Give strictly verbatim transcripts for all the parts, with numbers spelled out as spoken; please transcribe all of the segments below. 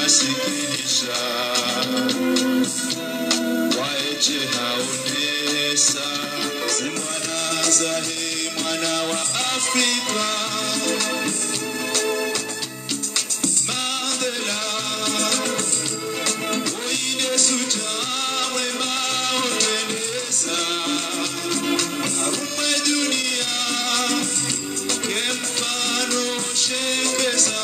wanasikiliza, waeche haonesa, si mwana Zahi mwana wa Afrika. Mandela, oide suta wema otenesa, arumwe dunia, kemfano shekesa.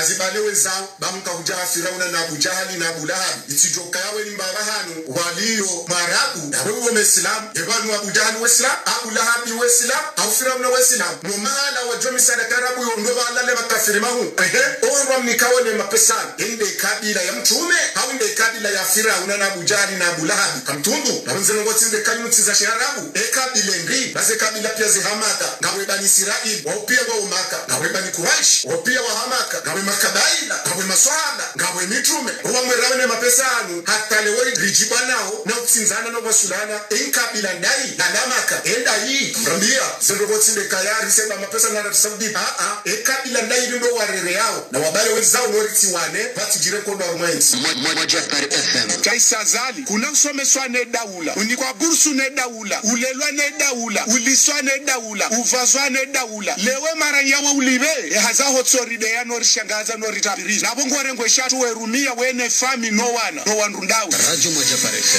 nazibale wezao bamka hujaha Firauna na Abu Jahali na Abu Lahab itijoka yawe ni mbabahanu walio marabu na wewe Muislam ebanu Abu Jahali Muislam Abu Lahab Muislam au Firauna Muislam no mala wajomi sana karabu yondo balale makafiri mahu ehe owa mnikawone mapesani ende kabila ya mtume au ende kabila ya Firauna na Abu Jahali na Abu Lahab kamtundu na wenzenu ngozi nde kanyuti za sharabu e kabila ndi base kabila pia zihamaka ngawe bani Israeli wao pia wa umaka ngawe bani Quraish wao pia wa hamaka ngawe makabaila ngawe maswahaba ngawe mitume owa mwerawe mapesani hata lewe rijiba nao na utsinzana na wasulana en kabila ndai na namaka enda hii mbia zendo ngozi nde kayari sema mapesa na Saudi a a e kabila ndai ndo warere yao na wabale wenzao noriti wane pati jireko ndo armais Moja Pari F M Kaisa Zali kuna usomeswa ne daula unikwa bursu ne daula ulelwa ne daula uliswa ne daula uvazwa ne daula lewe mara yawa ulibe e haza hotsori de ya nori shangaza nori tabirizi nabo ngore ngwe shatu werumia wene fami no wana no wanrundawu Radio Moja Pari F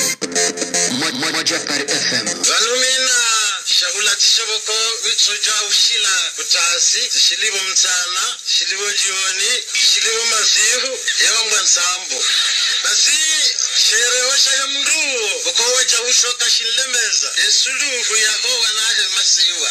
M Moja Pari F M Walumina shahula tishaboko witsoja ushila kutasi shilibo mtana shilibo jioni shilibo masihu yawa mwansambo basi shere washa mndu ukowa jawushoka shilemeza esuluhu yahowa nahe masiwa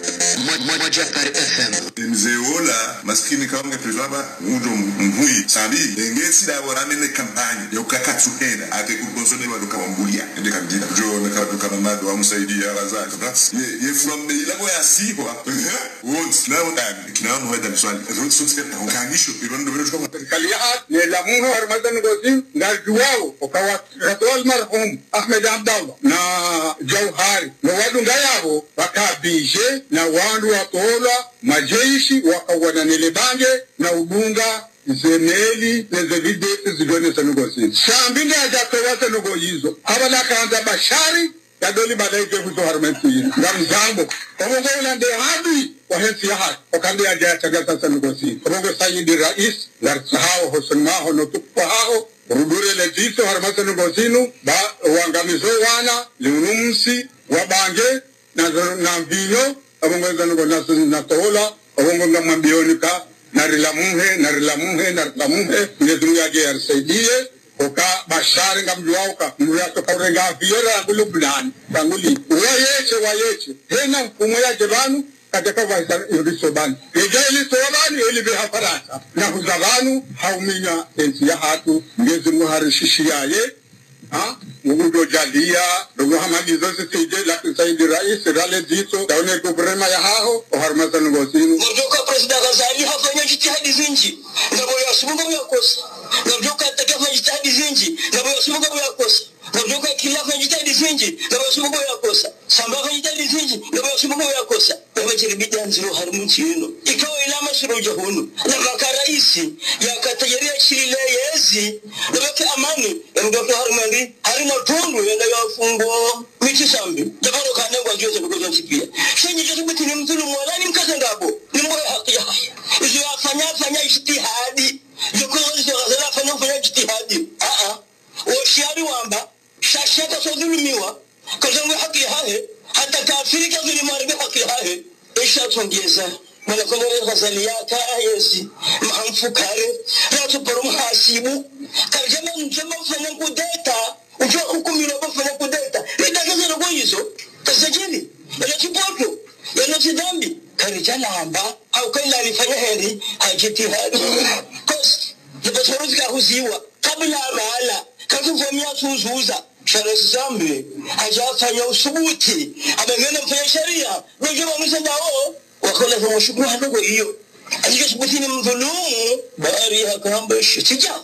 Moja Pari F M mzeola maskini kawange prezaba udo mhui sabi engesi da waramene kampanya ya ukakatsuhenda ake kubonsone waduka wambulia ende kabila jo nakaduka mamado wa musaidia razaka that's ye ye from the ilabo ya sihwa won't now and kina no hada miswali zo sotske ta kangisho irondo bero kwa kaliat ne la muho armadan gozi ngaljuwao okawa ratol marhum Ahmed Abdallah na Jauhari na wadu ngayabo wakabije na wandu watola majeshi wakawana nelebange na ubunga zeneli nezevideti zidone sanugosi shambinde ajatowa sanugoyizo abala kanza bashari yadoli balaike kuzo harmensi ngamzambo omongo ulande hadi wahensi yahat wakande ajaya tagata sanugosi omongo sayidi rais larsahao hosunmaho notukpahao rudure lejiso harmasa nugosinu ba wangamizo wana liunumsi wabange na na mvinyo abongo zanugo nasu natola abongo ngamambionika na rilamuhe na rilamuhe na rilamuhe ngezungu ya J R C D oka bashari ngamjuao ka mulato kaurenga viera ngulublan kanguli wayeche wayeche tena mfumo ya jebanu katika vaisa ilisobani ejeli sobani elibe hafarasa na huzabanu hauminya enzi ya hatu ngezungu harishishi yaye ha mugudo jalia dogo hamalizo sije la Saidi Rais rale zito daone gouvernement ya hao oharmaza ngosinu mjoka president Ghazali hafanya jitihadi zinji ngabo ya sumungu yakosa mjoka atakafa jitihadi zinji ngabo ya sumungu yakosa mjoka kilafa jitihadi zinji ngabo ya sumungu yakosa samba jitihadi zinji ngabo ya sumungu yakosa ngabo chiribida nziro harimu chino ikawa ila mashiro jahunu na makaraisi ya katajeria chile yezi ngabo amani ngabo harimandi harina tundu yanga yafungo michi sambi jabaro kane kwa jozo bukozo chipia shenye jozo biti ni mzulu mwalani mkaza ngabo ni mboya haki ya haya izo yafanya fanya ijtihadi yoko izo gazala fanya fanya ijtihadi aa washiari wamba shashaka sodhulumiwa kazangu haki ya haya hata kafiri kazuli maribi haki ya haya isha tungeza mwana kwenye Ghazali yaka ayezi mahamfukare ratu paru mhasibu karjama njema mfanya kudeta ujua hukumila mfanya kudeta idagaza na hizo kasajili yana kipoto yana kidambi karijala amba au kaila alifanya heri hajitihadi kos nibashoruzi kahuziwa kabla mahala kazufamia suzuza Charles Zambi hajafanya usubuti amengena mfanya sheria wengine wamesendao wakola kwa mshukuru ndogo hiyo ajike subuti ni mdhulumu bari hakamba shitija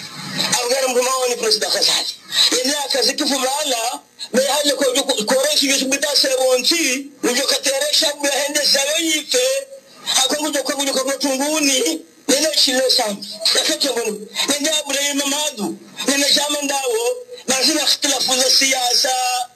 angara mkumao ni president Ghazali ina akazikifu maala behaje kwa koreshi yusubita seronti ndio kateresha behende zayoyife akongo kwa kwa kwa tunguni nene shile sambi yakete ngono nene Ibrahim Mamadu nene jamandawo lazima ikhtilafu za siasa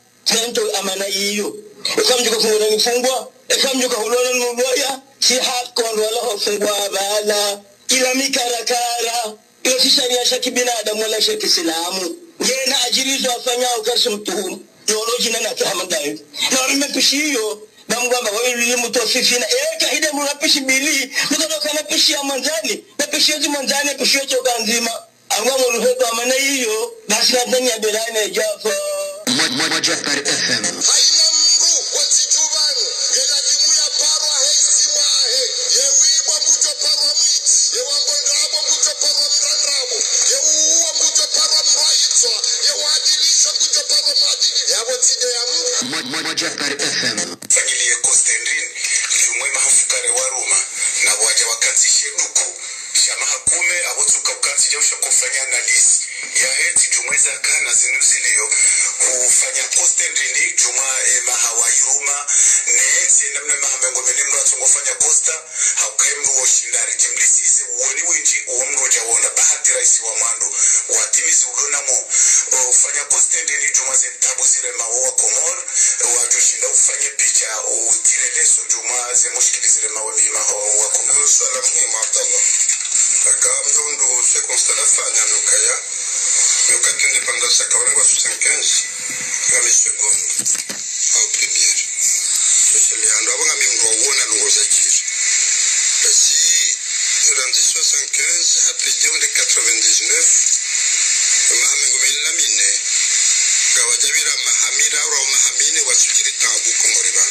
tanto amana hiyo ikamjuka kufungwa nifungwa ikamjuka hulona nuloya si hako wala hofungwa bala ila mikarakara iyo si sharia ya kibinadamu wala ya Kiislamu ngena ajirizo afanyao kasi mtuhumu teolojia na tahamadai na rimempishi hiyo bamgamba wabili mutofifina eka hide munapishi bili kutoka na pishi ya manzani na pishi yote manzani pishi yote kanzima angwa muruheto amana hiyo basi na ndani ya belane jafa Mojafar F M. haina mru wasitubano yeladimu ya parwa hesi mwahe yewiwa mbuto parwa mwiti yewambondrabo mbuto parwa mrandrabo yewuwa mbuto parwa mwaitwa yewadilisha mbuto parwa madini yabo tide ya mru Mojafar F M. familia Kostendrin jumwe mahafukare waruma na waja wakati sheduku shama hakume abotuka wakati jausha kufanya analisi ya heti jumwe za kana zinuzilio kufanya Kostendrin juma e mahawahiruma ne heti namna mahamengo meni mratu ngofanya Kosta haukai mru woshindari jimlisize uoni wenji uomro jawona bahati raisi wa mwandu watimizi ulonamo ufanya Kostendrin juma zentabu zile mawa komor wajoshinda ufanye picha utireleso juma ze mushkili zile mawa bima wa komor salamu mabdallah akamjo ndo se constata fanya nukaya nukati independence akawarengo soixante-quinze kama seconde au première sociale ando abanga mingo wona ngoza chiri basi rendu soixante-quinze après de quatre-vingt-dix-neuf mahamengo milamine gawajabira mahamira au mahamine wasujiri tabu komoriba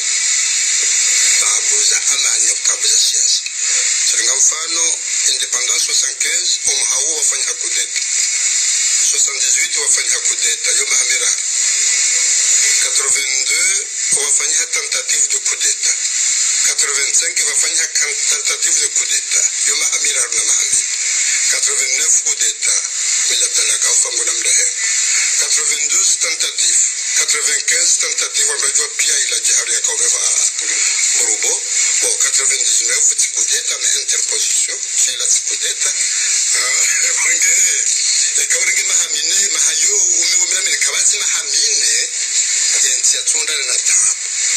tabu za amani tabu za siasa selinga mfano independence soixante-quinze umhawo wafanya kudeta soixante-dix-huit wafanya kudeta yo mahamira quatre-vingt-deux wafanya tentative de coup d'état quatre-vingt-cinq wafanya tentative de coup d'état yo mahamira na mahamira quatre-vingt-neuf coup d'état milatala kafango na mdahe quatre-vingt-douze tentative quatre-vingt-quinze tentative ambayo pia ila jihari ya kaubeba murubo bon quatre-vingt-dix-neuf coup d'état mais interposition c'est la coup d'état ah wange ekawringi mahamine mahayo umigumira kabasi mahamine yenti yatunda na tabu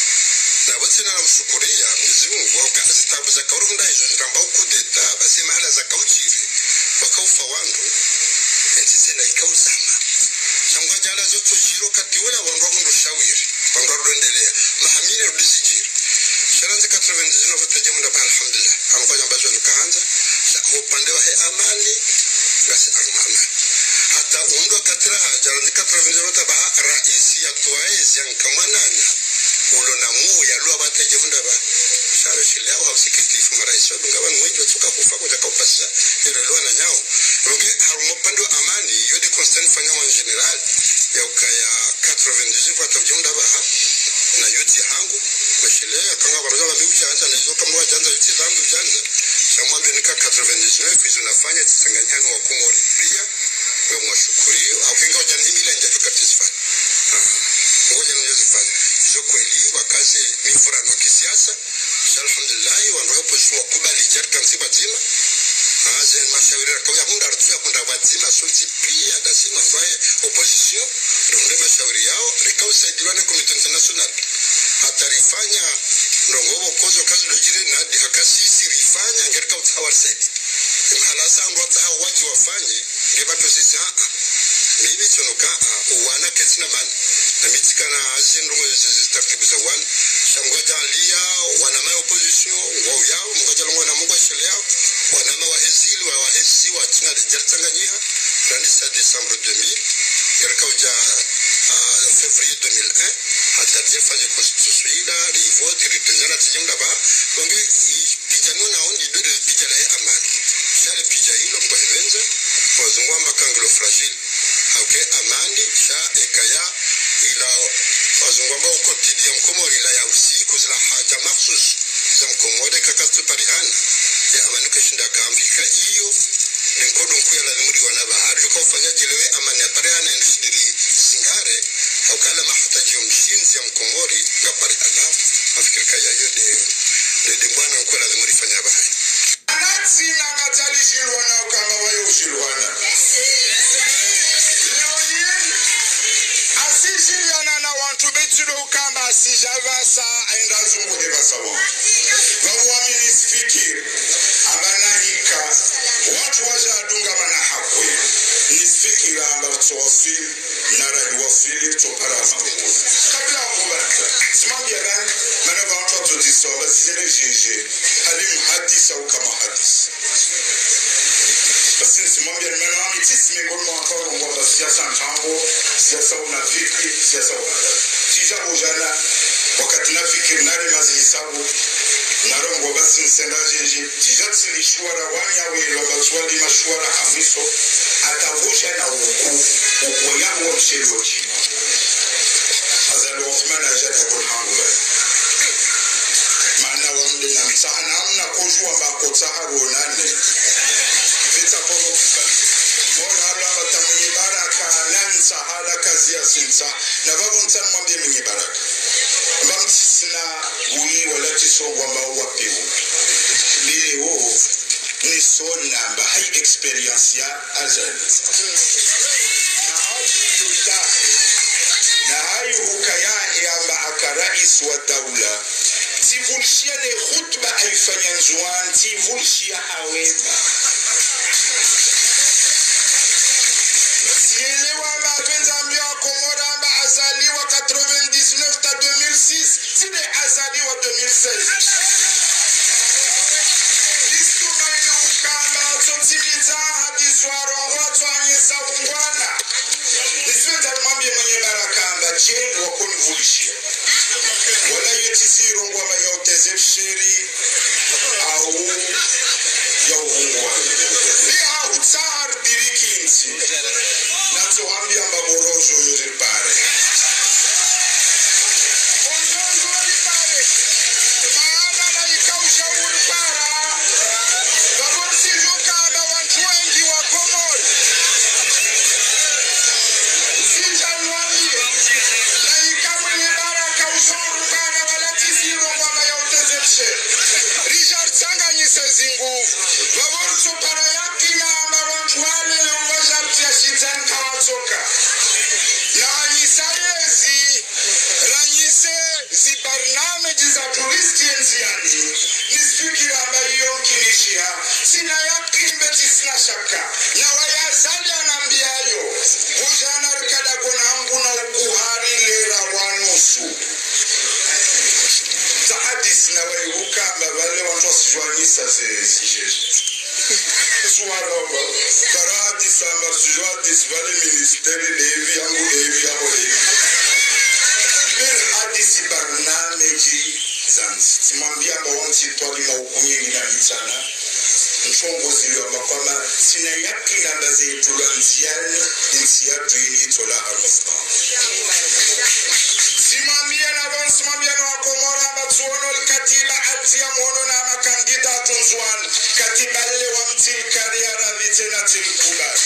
na botsina na mshukuria mzungu wakazi tabu za kaurunda hizo zitamba ukudeta basi mahala za kauchivi wakaufa wandu enti sena ikauzama changwa jala zoto jiro katiwela wandu ndo shawiri wandu ruendelea mahamine rudisijiri sharanzi quatre-vingt-dix-neuf tajemunda ba alhamdulillah amfanya ambazo lukaanza upande wa amani basi amani hata undo katira jaranzi quatre-vingt-dix-neuf ba raisi ya toaezi yankamanana ulo na mu ya lwa batajemunda ba sharo shilao hausikitifu maraisi wadunga wanu wengi watuka kufa kwa jaka upasa yore lwa na nyao roge harumo pande wa amani yodi Constant fanya wa general ya ukaya quatre-vingt-dix-neuf watajemunda ba na yuti hangu mashile akanga baroza babiuja anza na zoka mwa janza yuti zangu janza shamwa benika quatre-vingt-dix-neuf izo nafanya tsanganyano wa komori pia kwa mwashukuri au kinga wajani himila nja tukatisifani ngoja nilizofanya hizo kweli wakazi mifurano wa kisiasa alhamdulillah wanao poshwa kubali jarka nsiba tima haze mashauri kwa hunda rutya kunda wazima sulti pia dasima mbaye opposition ndio mashauri yao rekao saidiwane komite international hatarifanya ndongobo kozo kazi lojire na hadi hakasi sirifanya ngerika utawar saidi imhalasa ndo hao waji wafanye ngebato sisi a mimi chonoka uwana kesina man na mitikana azindu mwezi taratibu za wan shamgoja alia wana mai opposition wao yao mgoja longo na mungu shele yao wana ma wahezili wa wahezi wa tuna de jartanganyia dans le décembre deux mille yerka uja février deux mille un hata dia fanya constitution ila rivote representa tijimda ba donge pijano na ondi do de pijala ya amani shale pija hilo kwa hevenza wazungwa makanglo fragile okay amani sha ekaya ila wazungwa ma ukotidia mkomori la ya usiku zila haja mahsus za mkomode kakastu parihana ya amani kushinda kaambika hiyo nkodo nkuya la muri wana bahari kwa kufanya jilewe amani ya parihana ndishiri singare ukala mahitaji mshinzi ya mkomori nga parihana mafikiri kaya hiyo de de bwana nkuya la muri fanya bahari anati na ngatali jilwana ukanga wayo jilwana asijiliana na wantu betilo ukamba asijavasa aenda zunguke basabo wawamini sifikiri abanahika watu waja adunga bana hakwe nisifikira amba tofili nara wafili topara kabla kubata simambia gani mana watu hadisi wa bazile jeje halim hadisi au kama hadisi basi nisimwambia ni mwana wangu tisi miongoni mwa wakao ngomba siasa mchango siasa unafiki siasa unadada tija ujana wakati nafikiri nari mazihisabu narongo basi nsendaje nje tija tsilishwara wanyawe lobazwali mashwara hamiso atavusha na uku uku yangu wa mshelo chini azali wakimana ajada kulhangu maana wamde na msahana amna kujua mbako taharu nane vita kono kibali mwana halo wata mwenye baraka lansa hala kazi ya sinsa na babu mtani mwambie mwenye baraka mbamtisina ui wala tisongwa maua piu lile wo ni sona mba hai experience ya azali na hayo hukayani amba akarais wa daula tivulshia le khutba aifanya nzuan tivulshia hawema sielewa amba apenza mbio Komora amba azaliwa quatre-vingt-dix-neuf ta deux mille six tide azaliwa deux mille seize listuma ili ukamba totimiza hadizwarongo twanyesa ungwana nisweza mwambie mwenye baraka amba jeni wakonivulishia wala yetiziro ngwama ya utezefsheri au ya uhungwani liha utsahar dirikinzi na tuhambia mba morojo yuripare morojo yuripare maana na ikausha uripara babonsi yukanda wantu wengi wa Komori sinja nwambie na ikamwenye baraka uzoru kana wala tiziro ngwama ya utezefsheri Richard Sanganyise zinguvu babonso para yaki ya amba wantu wale yungasha tia shitan kawatoka na anyisayezi ranyise zibarname jiza turisti enziani nisfikiri amba hiyo kinishia sina yaki mbeti sina shaka na wayazali anambia yo ujana rikada konambu na ukuhari lera wanusu tahadis na waihuka amba wale wantu wasijwanisa zesisheshi suwaloba karadi samba sujwadis vale ministeri devi yangu devi yangu devi bir hadisi barnameji zanzi timambia mbawansi twali maukunye ina itana mchongo ziliwa makwama sina yaki nanda zeitula nziani nziyatu ini tola al-Mufta simambia na bon simambia na wakomora batuono katiba atia mwono na makandida tunzuan katiba lile wa mtil kariara vitena tilkuba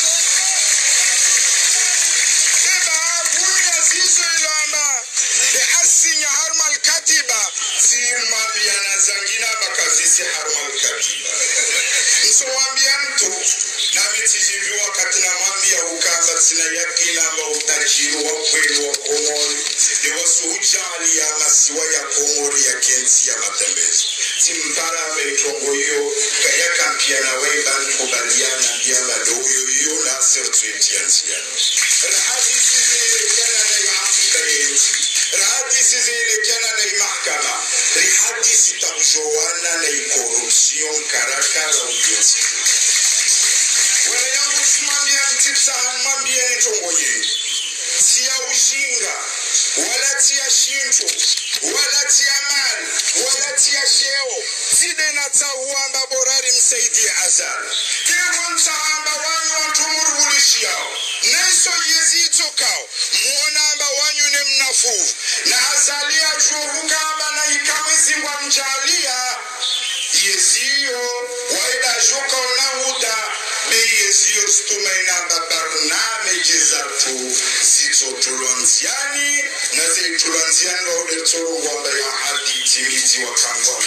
eba bunya zizo ilamba de asinya harmal katiba simambia na zangina makazisi harmal katiba msowambia mtu na mitijivi wakati na mwambia ukaza sina yakina mba utajiru wa kwenu wa Komori ni wasuhujali ya masiwa ya Komori ya kensi ya matembezi timbara meitongo hiyo kaya kampia na waiban kubaliana ya madoyo hiyo na sertuiti ya nsiano rahadi sizile kiana na ya Afrika yensi rahadi sizile kiana na ya mahkama rahadi sitabujowana na ya korupsyon karakara uyensi wala yangu simambia mtipsahan mambia nitongo yengi siya ujinga wala tia shintu wala tia mali wala tia sheo side na tawamba borari msaidi azal tewa mtahamba wanyu wantumurhulishi yao neso yezito kao muonamba wanyu ne mnafu na azalia juhukamba na ikamwezi wa mjalia yeziyo waida shuka unahuda be yeziyo stumaina babarname jizatu zito tulonziani na zi tulonziani wa ule toro wamba ya hadi timizi wa kangwa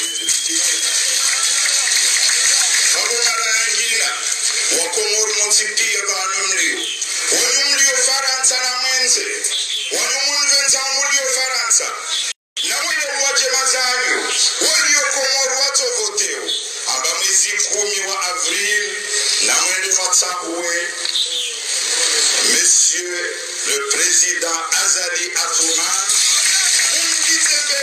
wabu mara yangina wakomori motipia banu mlio wani mlio Faransa na mwenze wani mwenze mlio Faransa na mwile mwaje mazanyo wali Komoro wato voteo amba mwezi kumi wa avril na mwende fatsahuwe Monsieur le Président Azali Atouma Mungitebe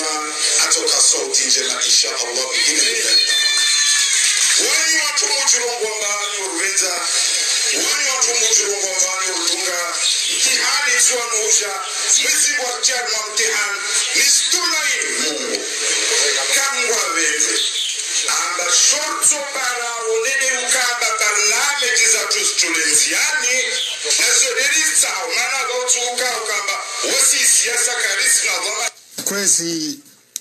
njema atoka sauti njema insha Allah biidhnillah. Wani watu mujirongo mbani uruvenza, wani watu mujirongo mbani urutunga, mtihani zuwa nuja, mwezi wa jarma mtihani, nistuna imu, kamwa veze. Amba shorto bara onene ukaba barname jiza tustulenziani, na zoderi sao, mana gotu uka ukamba, wasi siyasa karisi na dhama. Kwezi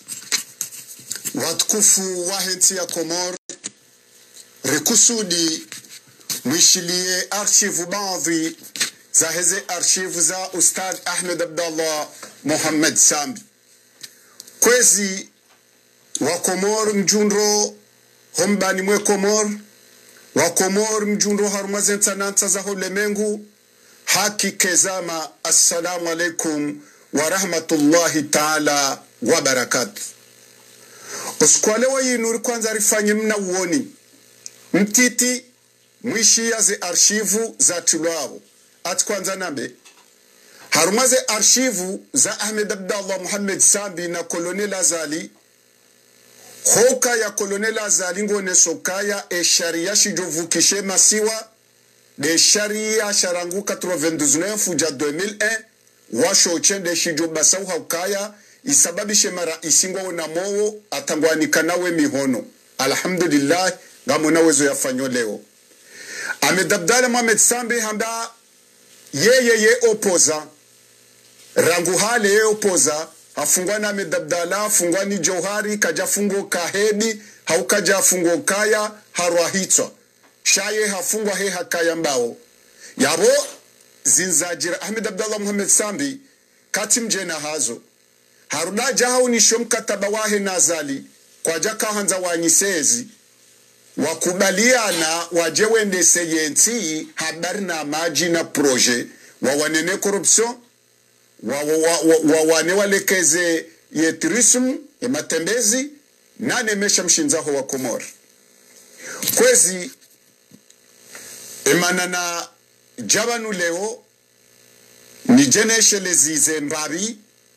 watukufu wa henti ya Komor rekusudi mwishilie archivu baadhi za heze archivu za Ustad Ahmed Abdallah Mohamed Sambi. Kwezi wa Komor mjunro hombani mwe Komor, wa Komor mjunro harumaze ntananta za ulemengu, haki kezama. Assalamu alaikum wa rahmatullahi ta'ala wa barakatuh. Oskwalewa yinuri kwanza rifanye mna uoni mtiti mwishi ya ze archivu za tulwao. Ati kwanza nambe harumaze archivu za Ahmed Abdallah Mohamed Sambi na Kolonel Azali. Hoka ya Kolonel Azali ngone sokaya e sharia shijovukishe masiwa de sharia sharangu quatre-vingt-dix-neuf ja deux mille un washo chende shijobasa uhakaya isababishe mara isingwa unamowo atangwanika nawe mihono. Alhamdulillah ngamo nawezo yafanyo leo. Ahmed Abdallah Mohamed Sambi hamba yeye ye opoza rangu hale ye opoza hafungwa na Ahmed Abdallah fungwa ni Johari kaja fungo kahedi haukaja fungo kaya harwahitwa shaye hafungwa he hakaya mbao yabo zinzajira. Ahmed Abdallah Mohamed Sambi kati mjena hazo haruda jahau ni shomkataba wahe nazali kwa jaka hanza wanyisezi wakubaliana wajewende seyenti habari na maji na proje wawanene korupsyon wawane walekeze ye tourism ye matembezi nane mesha mshinzaho wa Komor. Kwezi emanana jabanu leo ni jeneshe lezize mbabi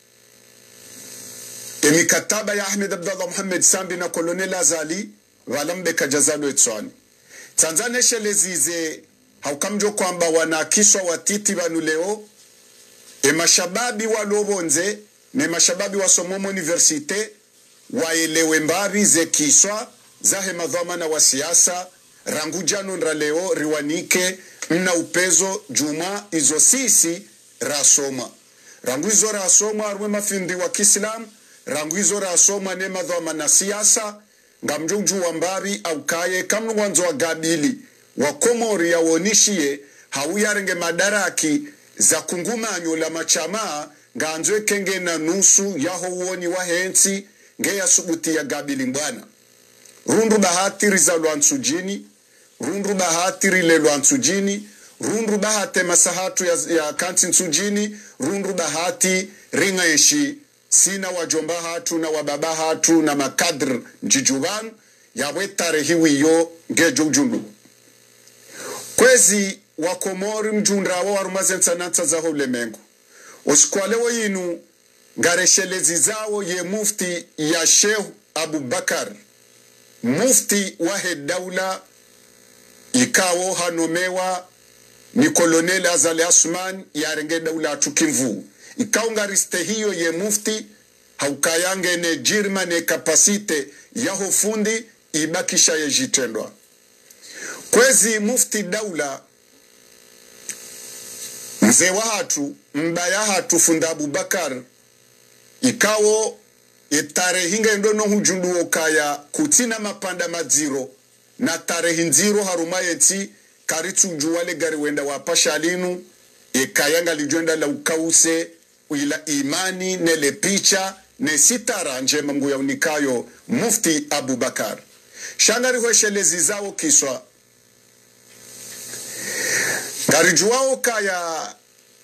emikataba ya Ahmed Abdallah Mohamed Sambi na Kolonel Azali walambe kajazalo etswani Tanzania shelezize haukamjo kwamba wanakiswa watiti banu leo e mashababi walobonze ne mashababi wa Somomo Universite waelewe mbari ze kiswa zahe madhamana wa siasa rangujano nra leo riwanike mna upezo juma izo sisi rasoma rangu izo rasoma arwe mafindi wa Kiislam rangu izo rasoma ne madhamana siasa ngamjuju wa mbari au kaye kamnu wanzo wa gabili wa Komori ya wonishie hawuyarenge madaraki za kungumanyo la machama nganzwe kenge na nusu yaho uoni wa hensi nge ya subuti ya gabili mbwana rundu bahatiri za luansujini rundu bahatiri le luansujini rundu bahate masahatu ya, ya kanti nsujini rundu bahati ringa eshi sina wajomba hatu na wababa hatu na makadr njijuban ya wetare hiwi yo ngejo ujundu. Kwezi wa Komori mjundra wa warumaze nsananta za ulemengu oskwalewa yinu ngareshelezi zao ye mufti ya Sheikh Abu Bakar mufti wa hedaula ikawo hanomewa ni Kolonel Azali Asman ya renge daula tukimvu ikaungariste hiyo ye mufti haukayange ne jirma ne kapasite ya hofundi ibakisha ye jitendwa. Kwezi mufti daula mzee wa hatu mbaya hatu funda Abubakar ikawo etarehi ngendono hujundu okaya kutina mapanda madziro na tarehi nziro haruma yeti karitu juwale gari wenda wapashalinu ekayanga lijwenda la ukause ila imani nele picha ne sitara njema mgu ya unikayo mufti Abubakar shangari hweshelezi zao kiswa gari juwao kaya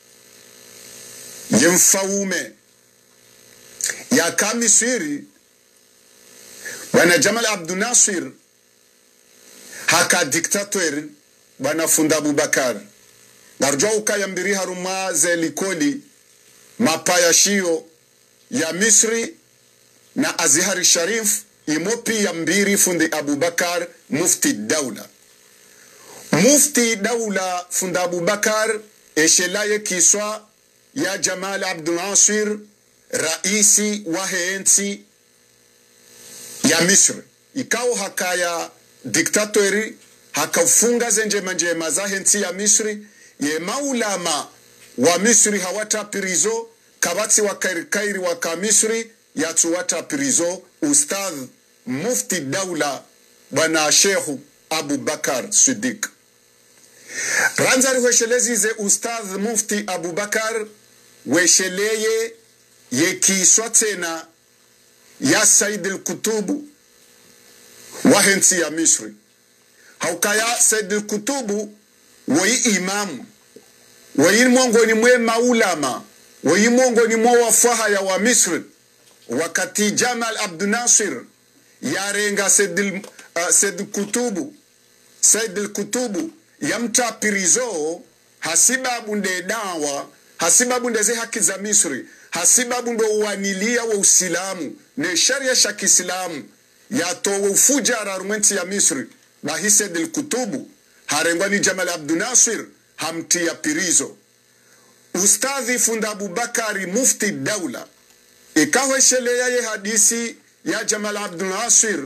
yemfaume ya kamiswiri bwana Jamal Abdul Nasir haka diktator bwana funda Abubakar narjwa ukaya mbiri haruma ze likoli mapaya shio ya Misri na Azhari Sharif imopi ya mbiri fundi Abubakar mufti daula. Mufti daula fundi Abubakar eshelaye kiswa ya Jamal Abdul Nasir raisi wa hensi ya Misri. Ikao hakaya diktatori hakafunga zenje manjema za hensi ya Misri ye maulama wa Misri hawata pirizo kabati wa kairi kairi wa ka Misri yatuwata pirizo ustadh mufti daula bwana Sheikh Abubakar Siddiq. Ranzari weshelezi ze ustadh mufti Abubakar wesheleye ye kiswa tena ya Said al-Kutubu wa hensi ya Misri. Haukaya Said al-Kutubu wai imamu wai mwongoni mwe maulama wai mwongoni mwe wafaha ya wa Misri. Wakati Jamal Abdul Nasir yarenga Said al-Kutubu Said al-Kutubu yamta pirizo hasibabu nde dawa hasibabu nde ze haki za Misri hasibabu ndo uanilia wa usilamu ne sharia sha kiislamu yatowe ufujara rumenti ya Misri na hi Said al-Kutubu harengwa ni Jamal Abdul Nasir hamti ya pirizo. Ustadhi funda Abubakari mufti daula ikaweshelea ye hadisi ya Jamal Abdul Nasir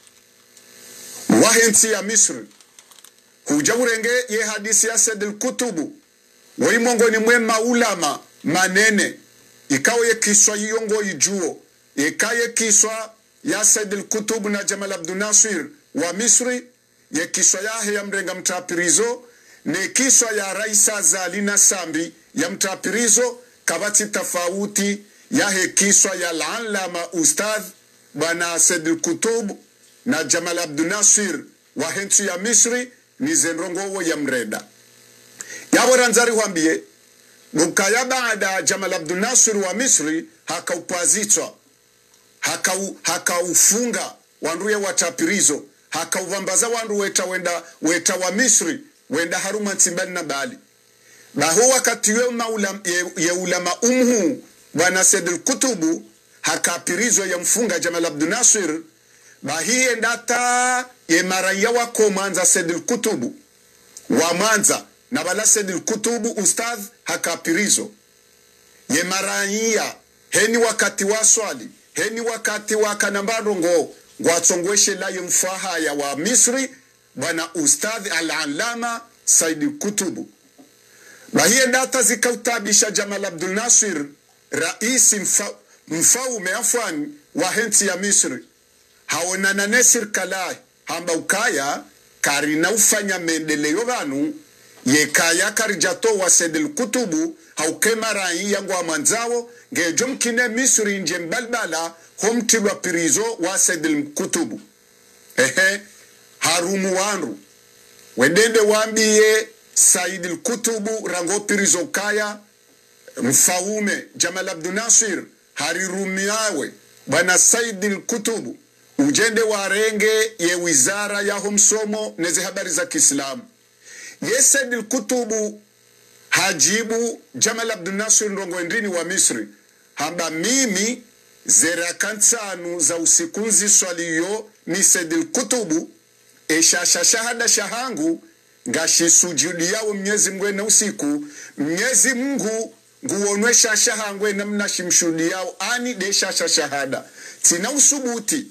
wahensi ya Misri hujawurenge ye hadisi ya Said al-Kutubu waimongoni mwe maulama manene ikawe ye kiswa yongo ijuo ikaye kiswa ya Said al-Kutubu na Jamal Abdul Nasir wa Misri ye kiswa yahe ya mrenga mtapirizo ne kiswa ya Raisa Zalina Sambi ya mtapirizo kabati tafauti yahe kiswa ya al-Allama ustadh bwana Said al-Kutubu na Jamal Abdul Nasir wa hensi ya Misri ni zenrongo ya mreda. Yabo ranzari wambie nukaya baada Jamal Abdul Nasir wa Misri haka upazitwa haka, u, haka ufunga wanduye watapirizo haka uvambaza wandu weta wenda weta wa Misri wenda haruma ntimbali na bali na huwa wakati ye, maula, ye, ye ulama umhu wana Said al-Kutubu haka pirizo ya mfunga Jamal Abdul Nasir bahi endata ye maraya wako manza Said al-Kutubu wa manza na bala Said al-Kutubu ustadh haka pirizo ye maraya heni wakati wa swali heni wakati wa kanambarongo ngwatsongweshe la ye mfaha ya wa Misri bana ustadh al-Allama Said al-Kutubu bahi endata zikautabisha Jamal Abdul Nasir raisi mfa, mfaume afwani wa hensi ya Misri haonana nesir kalai hamba ukaya karina ufanya mendeleo vanu ye kaya karijato wa Said al-Kutubu haukema rai yangu wa manzao ngejo mkine Misri nje mbalbala homtilwa pirizo wa Said al-Kutubu ehe harumu wanru wedende wambiye Said al-Kutubu rango pirizo kaya mfaume Jamal Abdul Nasir harirumiawe bana Said al-Kutubu ujende warenge ye wizara ya humsomo neze habari za Kiislamu. Ye Said al-Kutubu hajibu Jamal Abdul Nasir ndongo ndini wa Misri hamba mimi zera kansanu za usikunzi swaliyo ni Said al-Kutubu eshasha shahada shahangu ngashi sujudi yao mnyezi mgwe na usiku mnyezi Mungu nguonwesha shahangwe na mnashimshudi yao ani desha shahada tina usubuti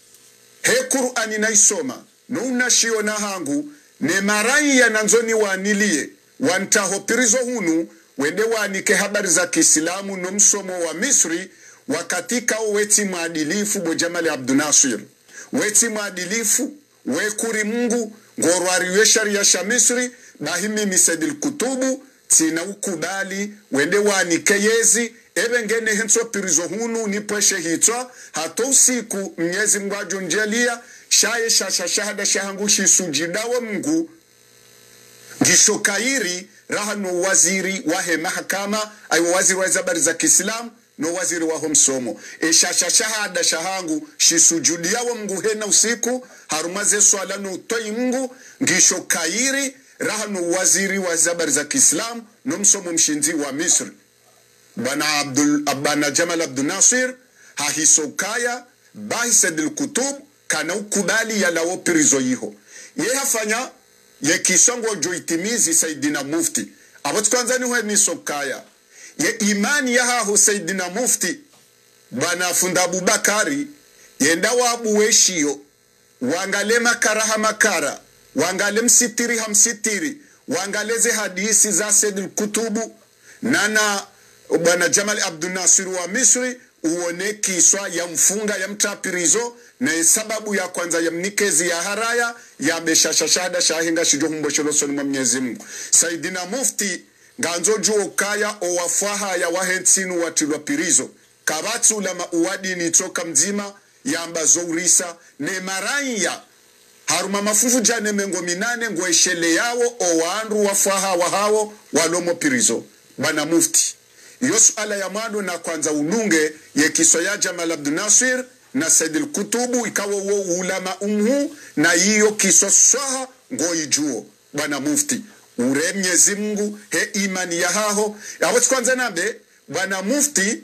he Qur'ani naisoma no unashio na hangu ne marai ya nanzoni wanilie wantaho pirizo hunu wende wanike habari za Kiislamu no msomo wa Misri wakatika weti maadilifu bo Jamal Abdul Nasir weti maadilifu wekuri Mungu ngorwari sharia sha Misri na himi mi Said al-Kutubu tina ukubali wende wanike yezi ebe ngene henso pirizo hunu nipweshe hitwa hato usiku mnyezi mgwajo njelia shaye shasha shahada shahangu shisujidawa Mungu gisho kairi raha no waziri wahe mahakama ayo waziri wa zabari za Kiislamu no waziri wa homsomo e shasha shahada shahangu shisujudiawa Mungu hena usiku harumaze swala no utoi Mungu gisho kairi raha no waziri wa zabari za Kiislamu no msomo mshinzi wa Misri bana Abdul Abana Jamal Abdul Nasir hahisokaya bahi Saidul Kutub kana ukubali ya lao pirizo yiho ye hafanya ye kisongo joitimizi Saidina Mufti abot kwanza ni huwe ni sokaya ye imani ya haho Saidina Mufti bana funda Abubakari yenda wabu weshio wangale makara hamakara wangale msitiri hamsitiri wangaleze hadisi za Saidul Kutubu nana bwana Jamal Abdul Nasir wa Misri uone kiswa ya mfunga ya mtapirizo na sababu ya kwanza ya mnikezi ya haraya ya beshashashada shahinga shijohumbo sholosoni mwa Mwenyezi Mungu. Saidina Mufti ganzo juo kaya o wafaha ya wahensinu watilwa pirizo kabatu ulama uwadi ni toka mzima ya ambazo urisa ne maranya haruma mafufu jane mengo minane ngweshele yao o waandu wafaha wa hao walomo pirizo bana Mufti yosu ala ya madu na kwanza ununge ye kiso ya Jamal Abdul Nasir na Saidul Kutubu ikawa uo ulama umhu na hiyo kiso swaha ngoi juo bana Mufti ure Mwenyezi Mungu he imani ya haho ya watu kwanza nabe bana Mufti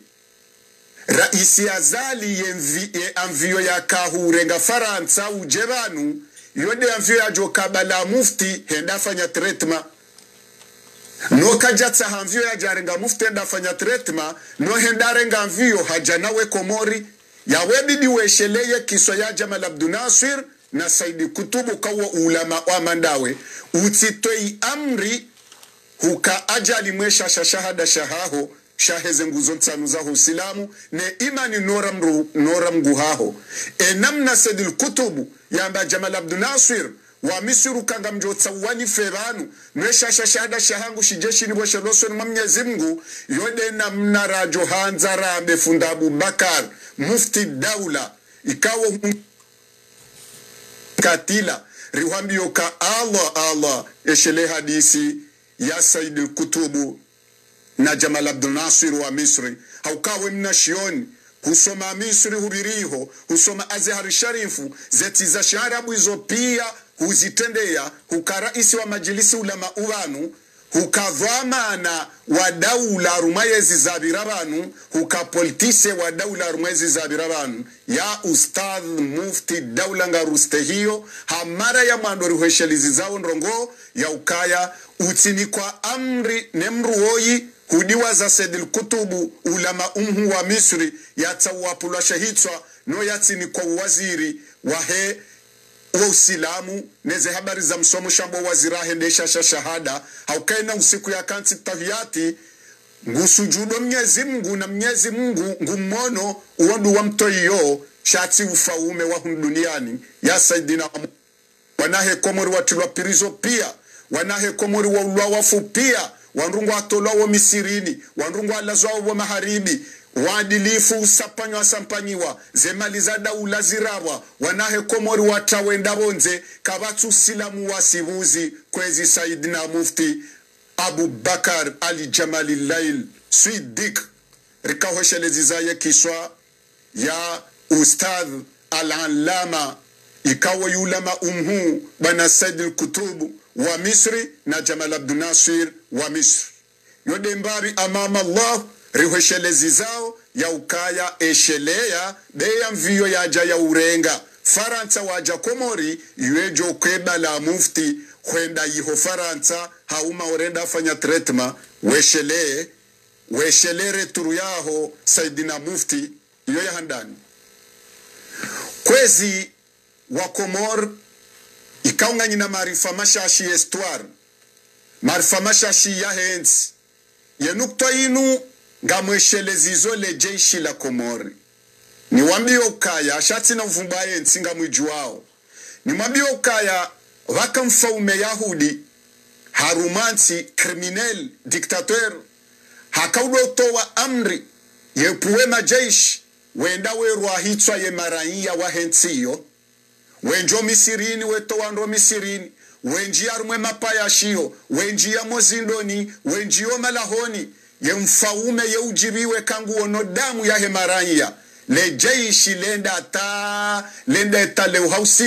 raisi azali ye, mvi, ye amvio ya kahurenga Faransa ujebanu yode amvio ya jo kabala Mufti henda fanya tretma no kajatsa hamvio ya jarenga Mufti henda fanya tretma no henda renga amvio hajanawe Komori ya webidi wesheleye kiso ya Jamal Abdul Nasir na Saidi Kutubu kawa ulama wa mandawe utitoi amri huka ajali mwesha shahada shahaho shaheze nguzo nsanu za Uislamu ne imani nora mru nora mguhaho e namna Saidul Kutubu yamba Jamal Abdul Nasir wa Misri kanga mjotsa wani febanu mwesha shahada shahangu shijeshi ni bosha loso ni Mwenyezi Mungu yode namna rajo hanza rambe funda Abubakar Mufti Daula ikawa katila riwambio ka Allah Allah eshele hadisi ya Saidul Kutubu na Jamal Abdul Nasir wa Misri haukawe mnashioni husoma Misri hubiriho husoma Azhar Sharifu zeti za sharabu hizo pia huzitendea hukaraisi wa majilisi ulama uwanu hukadhamana wa daula rumayezi zabirabanu hukapolitise wa daula rumayezi zabirabanu ya Ustadh Mufti Daula ngaruste hiyo hamara ya mandori hueshelizi zao nrongo ya ukaya utini kwa amri nemruoi hudiwa za Saidul Kutubu ulama umhu wa Misri yata wapula shahitwa no yatini kwa waziri wahe wa Uislamu neze habari za msomo shambo wazirahe ndesha shahada haukaina usiku ya kanti tahiyati ngusujudo Mwenyezi Mungu na Mwenyezi Mungu ngumono uondu wa mtoyo shati ufaume wa duniani ya Saidina wanahe Komori watilwa pirizo pia wanahe Komori wa ulwa wafu pia wanrungu atolwa wa Misirini wanrungu alazwa wa maharibi wadilifu usapanywa sampanyiwa zemali za daula zirawa wanahe Komori watawenda bonze kabatu silamu wasibuzi kwezi Saidina Mufti Abubakar Ali Jamali Lail Siddiq rikahoshelezi zaye kiswa ya Ustadh Al-Allama ikawa yulama umhu bana Saidul Kutubu wa Misri na Jamal Abdul Nasir wa Misri yode mbari amama Allah rihoshelezi zao ya ukaya eshelea beya mvio ya aja ya urenga Faransa waja Komori yuejo kweba la Mufti kwenda yiho Faransa hauma orenda fanya tretma weshelee weshelere turu yaho Saidina Mufti iyo ya handani kwezi wa Komor ikaunga nyina marifa mashashi estuar marifa mashashi ya hensi yenukto inu ngamweshelezi zole jeshi la Komori ni wambio kaya shati na uvumbaye nsinga mwijuao ni wambio kaya waka mfaume Yahudi harumansi kriminel diktateur hakaudo towa amri yepuwe majeshi wenda werwa hitwa ye maraiya wa hensiyo wenjo Misirini weto wando Misirini wenji arumwe mapaya shio wenji ya mozindoni wenji yo malahoni ye mfaume ye ujibiwe kangu ono damu ya hemaraiya le jeishi lenda ta lenda etale uhausiu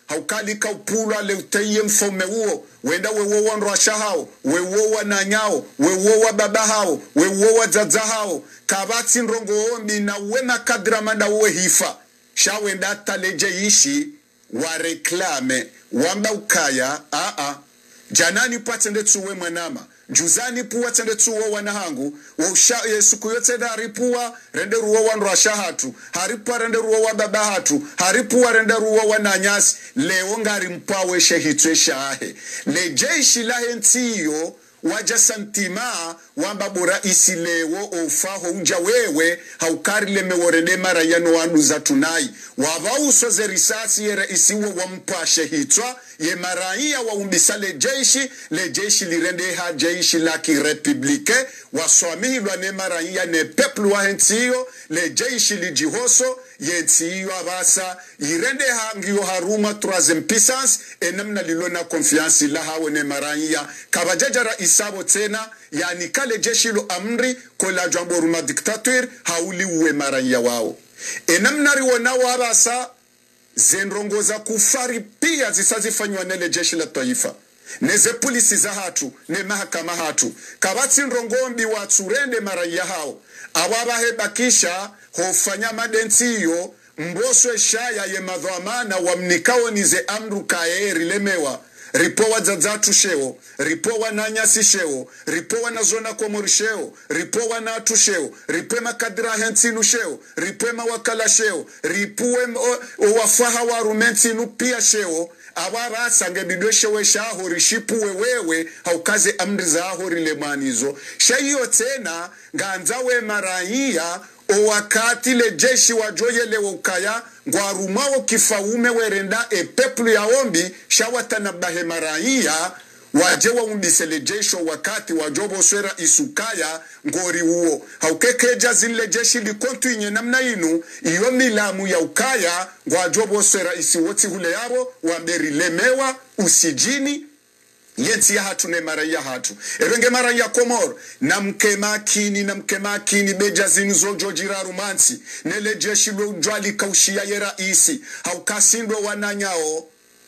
haukali kaupula le uteye mfome uo wenda wewowa nrasha hao wewowa nanyao wewowa baba hao wewowa zaza hao kabati nrongo ombi na wema kadra manda uwe hifa sha wenda taleje ishi wa reklame wamba ukaya a a janani patende tuwe mwanama juzani puwa tende tuwa wanahangu wa usha siku yote da haripuwa rende ruwa wanrasha hatu haripuwa rende ruwa wa baba hatu haripuwa rende ruwa wananyasi leo ngari mpawe shehitwe shahe le jeshi la hentiyo waja santima wamba bora isi lewo ofaho unja wewe haukari le meworede mara yano wandu za tunai wavauso ze risasi yere isiwo wampashe hitwa ye maraia wa umbisa le jeshi le jeshi lirende ha jeshi la ki republike waswamihi lwa ne maraia ne peplu wa hentiyo le jeshi li jihoso ye ntiyo abasa irende ha ngiyo haruma troisième puissance enamna lilona confiance la hawe ne maraia kabajajara isabo tena yani kale jeshi lo amri kola jamboruma dictature hauli uwe maraia wao enamna riwona wabasa zenrongoza kufari pia zisazifanywa nele jeshi la taifa neze polisi za hatu ne mahakama hatu kabati nrongombi waturende maraia hao awabahe bakisha hofanya madentiyo mboswe shaya ye madhamana wamnikao nize amru kaeri lemewa ripowa zadzatu sheo ripowa na nyasi sheo ripowa na zona komori sheo ripowa na atu sheo ripema kadra hentinu sheo ripema wakala sheo ripuwe wafaha wa rumentinu pia sheo awara sange bidwe shewe shaho rishipuwe wewe haukaze amri za aho rilemanizo shayo tena nganzawe maraia o wakati le jeshi wajoye le ukaya ngwarumao kifaume werenda e peplu ya ombi shawatana bahe maraia wajewa umbisele jesho wakati wajobo swera isukaya ngori uo haukekeja zile jeshi likontu inye namna inu iyo milamu ya ukaya wajobo swera isiwoti hule yabo wamberi lemewa usijini yenti ya hatu ne maraia hatu erenge maraia komoro na mkema kini na mkema kini beja zinzo jojira rumansi nele jeshi lo jwali kaushia yera isi haukasindwa wananyao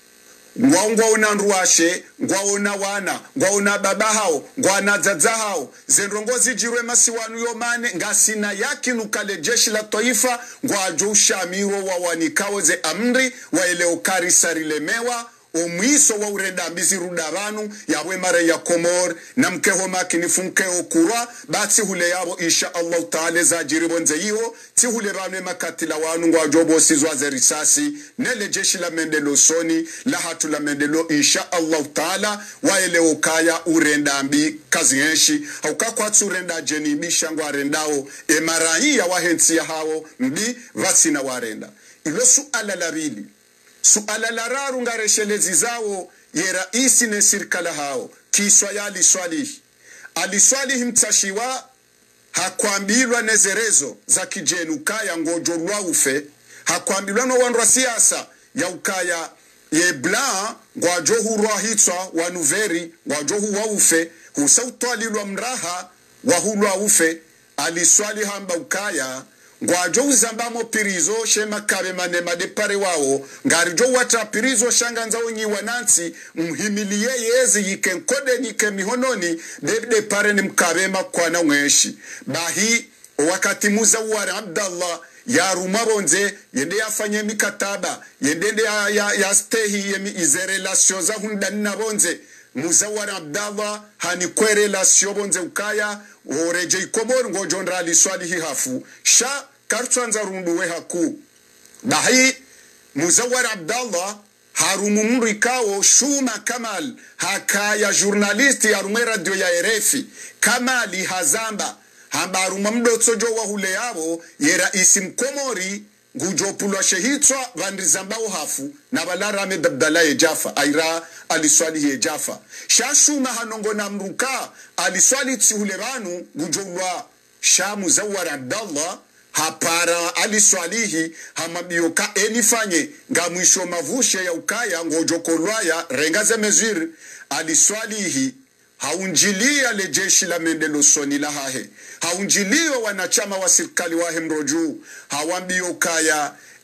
ngwa ona nruashe ngwa ona wana ngwa ona baba hao ngwa ona zaza hao zenrongozi jirwe masiwanu yomane ngasina yaki nukale jeshi la taifa ngwa ajusha amiro wa wanikao ze amri wa eleo karisari lemewa omwiso wa urenda mbizi rudabanu yawe mare ya komor na mkeho makini funke okura bati hule yabo insha Allah taala za jiribonze hiyo ti hule bane makatila wanu ngwa jobo sizwa za risasi nele jeshi la mendelo soni la hatu la mendelo insha Allah taala waele okaya urenda mbi kazienshi haukakwa urenda jeni mishangwa rendao e maraia wa hensi ya hao mbi vatsina warenda ilo suala la bili suala la raru ngareshelezi zao ye raisi ne sirkala hao kiswa ya aliswalihi aliswalihi mtashiwa hakwambilwa nezerezo za kijenu kaya ngojo lwa ufe hakwambilwa no wanrwa siasa ya ukaya ye bla ngwajo hurwa hitwa wanuveri ngwajo huwa ufe husautwalilwa mraha wa hurwa ufe aliswali hamba ukaya ngwajo uzambamo pirizo shema kabe manema de pare wao ngarijo wata pirizo shanga nzao nyi wanansi mhimilie yezi yikenkode nike mihononi de de pare ni mkabema kwa na mweshi bahi wakati Muzawar Abdallah ya rumabonze yende yafanye mikataba yende ya, ya, ya stehi yemi ize relasyon za hundani na bonze Muzawar Abdallah hani kwe relasyon bonze ukaya oreje ikomor ngojo nrali swalihi hafu sha kartwanza runduwe haku bahi Muzawar Abdallah harumu mru ikawo Shuma Kamal hakaya journalisti ya rume radio ya R F Kamali Hazamba hamba haruma mdo tsojo wa hule yabo ye raisi mkomori ngujopulwa shehitwa vandrizambao hafu na balara Ahmed Abdallah ye Jaffa aira aliswali ye Jaffa shashuma hanongo na mruka aliswali tihule banu ngujolwa sha Muzawar Abdallah hapara aliswalihi hamabioka enifanye nga mwisho mavushe ya ukaya ngojokolwaya rengaze mezuri aliswalihi haunjilia le jeshi la mendelo soni la hahe haunjilio wanachama wa serikali wahe mroju hawambio kaya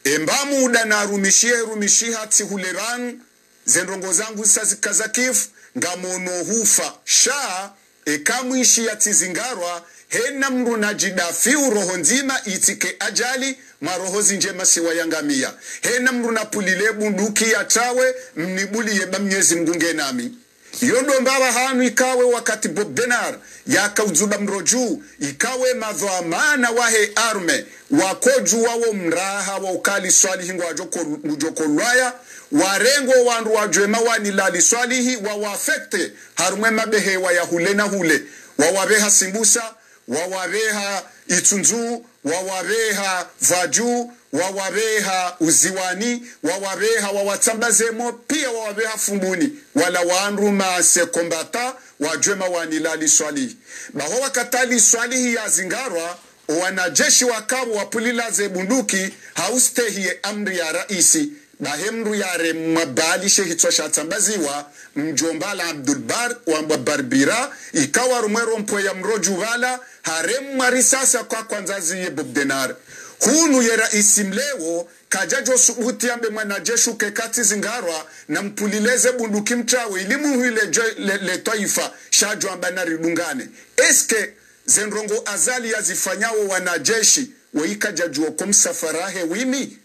embamu uda na rumishie rumishi hati huleran zenrongo zangu sasi kazakifu ngamono hufa sha ekamwishi ya tizingarwa hena mru na jidafiu roho nzima itike ajali maroho zinjema siwa yangamia hena mru na pulile bunduki ya tawe mnibuli yeba mnyezi mgunge nami yondo mbawa hanu ikawe wakati Bob Denar yaka uzuba mroju ikawe madhoamana wahe arme wakoju wawo mraha wa ukali swali hingo wajoko lwaya warengo wandu wajwema wani lali swalihi wawafekte harumwe mabehewa ya hule na hule wawabeha simbusa wawabeha itunzu wawabeha vaju wawabeha uziwani wawabeha wawatambazemo pia wawabeha fumbuni wala wandu maase kombata wajwema wani lali swalihi baho wakatali swalihi ya zingarwa wanajeshi wakabu wapulila ze bunduki haustehie amri ya raisi bahemru yare mabali shehitwa shatambaziwa mjombala Abdulbar wa Barbira ikawa rumero mpo ya mroju gala haremu marisasa kwa kwanzazi ye Bob Denar hunu ye raisi mlewo kajajo subuti ambe mwanajeshu kekati zingarwa na mpulileze bunduki mchawe ilimu hile le, le taifa shajo ambanari dungane eske zenrongo azali ya zifanyawo wanajeshi waika jajuo kumsafarahe wimi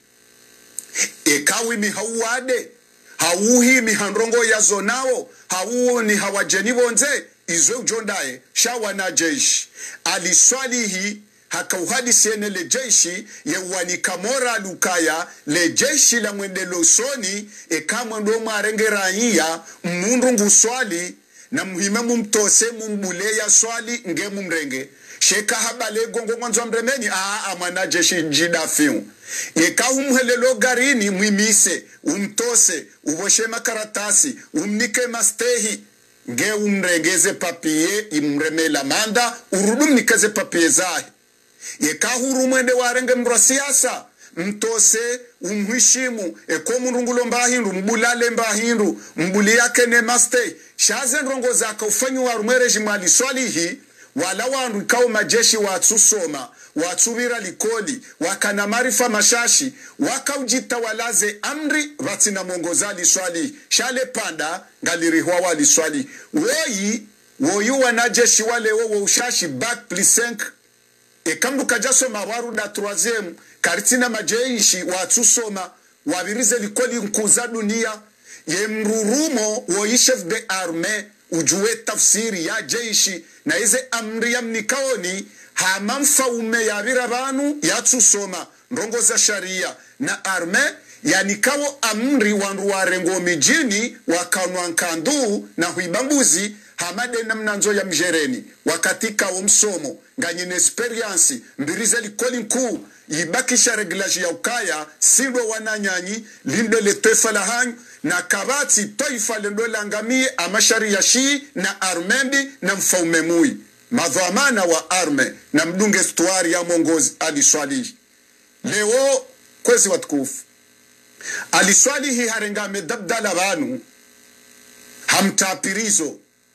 ekawi mi hauade hauhi mi handrongo ya zonao hau ni hawajeni bonze izwe ujondae shawa na jeshi aliswalihi hakauhadi siene le jeshi ye wanikamora lukaya le jeshi la mwendelo soni ekamwe ndo marenge raia mundu nguswali na muhime mumtose mumbule ya swali nge mumrenge sheka habale gongo mwanzo mremeni aa amana jeshi jidafiu eka umhelelo garini mwimise umtose uboshe makaratasi umnike mastehi nge umrengeze papie imremela manda urudumnikeze papie zahi eka huru mwende warenge mrasiasa mtose umhishimu eko murungulo mbahindu mbulale mbahindu mbuli yake ne maste shazen rongo zaka ufanyu wa rumere jimali swalihi wala wandu kao majeshi watusoma watubira likoli wakana marifa mashashi wakaujita walaze amri vatina mongozali swali shale panda ngalirihwa wali swali woyi woyi wanajeshi wale wowo ushashi back plisenk e kambu kajaso mawaru da troisième karitina majeishi watusoma wabirize likoli nkuza dunia ye mrurumo woyi chef de armée ujue tafsiri ya jeishi na ize amri ya mnikaoni hamamfa ume ya virabanu ya tusoma ndongo za sharia na arme yanikawo amri wandu warengo mijini wakanwa nkandu na huibambuzi hamade na mnanzo ya mjereni wakatika umsomo nganyine experience mbirize likoli nkuu yibakisha reglaji ya ukaya sindo wananyanyi linde le tefa la hanyu na kabati toifa lendo langamie amashari ya shii na armendi na mfaumemui madhamana wa arme na mdunge stuari ya mongozi aliswali leo kwezi watukufu aliswali hi harenga medabdala banu hamtapirizo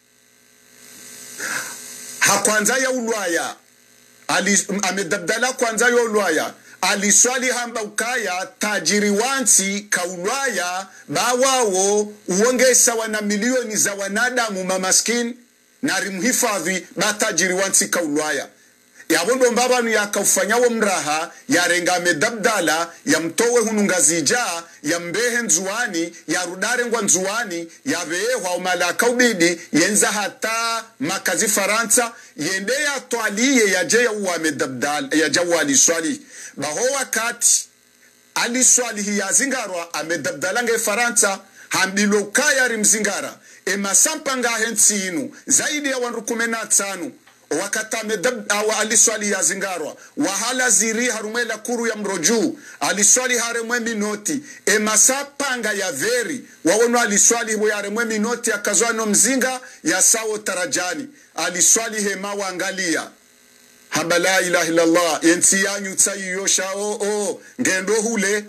hakwanza ya ulwaya amedabdala kwanza ya ulwaya aliswali hamba ukaya tajiri wansi kaulwaya bawawo uongesa wana milioni za wanadamu mamaskini na rimhifadhi batajiri wansi kaulwaya yabondo mbabanu yakaufanyawo mraha yarenga medabdala ya mtowe hunungazija ya mbehe nzuani ya rudare ngwa nzuani ya beehwa umalaka ubidi yenza hata makazi Faransa yende ya toaliye ya jeya uwa medabdala ya jawa aliswali baho wakati aliswali hi ya zingarwa amedabdala nge Faransa hambilo kaya rimzingara ema sampanga hensinu zaidi ya wandu kumena tanu wakata medab awa aliswali ya zingarwa wahala ziri harumela kuru ya mroju aliswali haremwe minoti ema sapanga ya veri wawono aliswali huwe haremwe minoti akazwano mzinga ya sawo tarajani aliswali hema wangalia hamba la ilaha illallah yensi yanyu tsayi yosha o o ngendo hule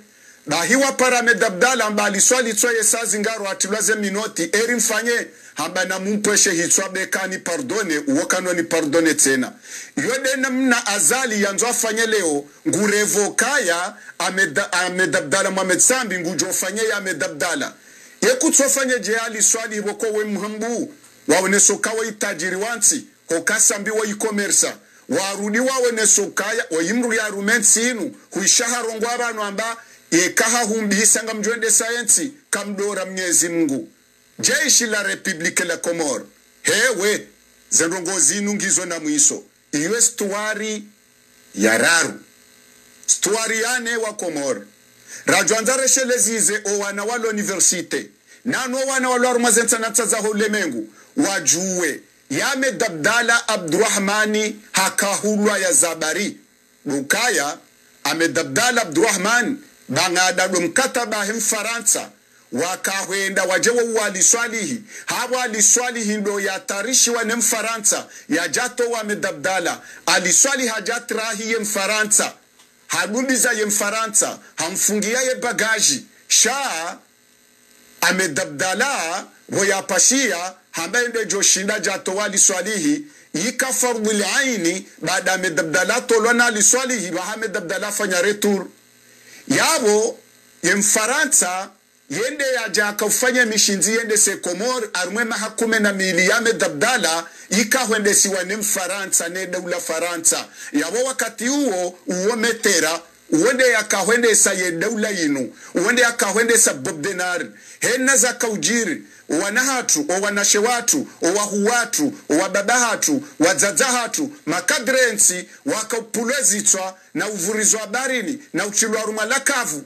bahiwa para medabdala amba aliswali tsoye sazi ngaro atilwaze minoti eri mfanye hamba na mumpeshe hitwa bekani pardone uokano ni pardone tena yode namna azali yanzo afanye leo ngurevokaya ameda, amedabdala Mohamed Sambi ngujo fanye ya amedabdala yekutsofanye je aliswali hiboko we mhambu waone sokawa itajiri wansi hokasambi wa e-commerce warudi wawe nesokaya oyimru ya rumentsinu huishaharongwa abantu amba ekaha humbisa nga mjwende sayensi kamdora Mwenyezi Mungu jeshi la Republike la Komoro hewe zendongozi nungizo na mwiso iwe stuari ya raru stuari yane wa Komoro rajwanzare shelezize o wana walo universite nano wana walo arumazensa natsaza hulemengu wajuwe yame Dabdala Abdurrahmani hakahulwa ya Zabari bukaya ame Dabdala Abdurrahman bangada mkataba hem Faransa wakahwenda wajewa waliswalihi hawa aliswalihi ndo ya tarishi wa nem Faransa ya jato wa medabdala aliswali hajatrahi ye Faransa hadumbiza ye Faransa hamfungia ye bagaji shaa amedabdala woyapashia hambaende joshinda jato wa aliswalihi yika fardul aini baada amedabdala tolona aliswalihi wa amedabdala fanya retour yabo ye Mfaransa yende yaja akafanya mishinzi yende se Komor armwe mahakume na mili yame Dabdala yika wende siwa ne Mfaransa ne daula Faransa yabo wakati huo uo metera uwende yakawende sa ye daula yinu uwende yakawende sa Bobdenar hena za kaujiri wanahatu o wanashewatu o wahuwatu o wababahatu wadzadzahatu makadrensi wakapulezitwa na uvurizwa barini na uchilwa rumalakavu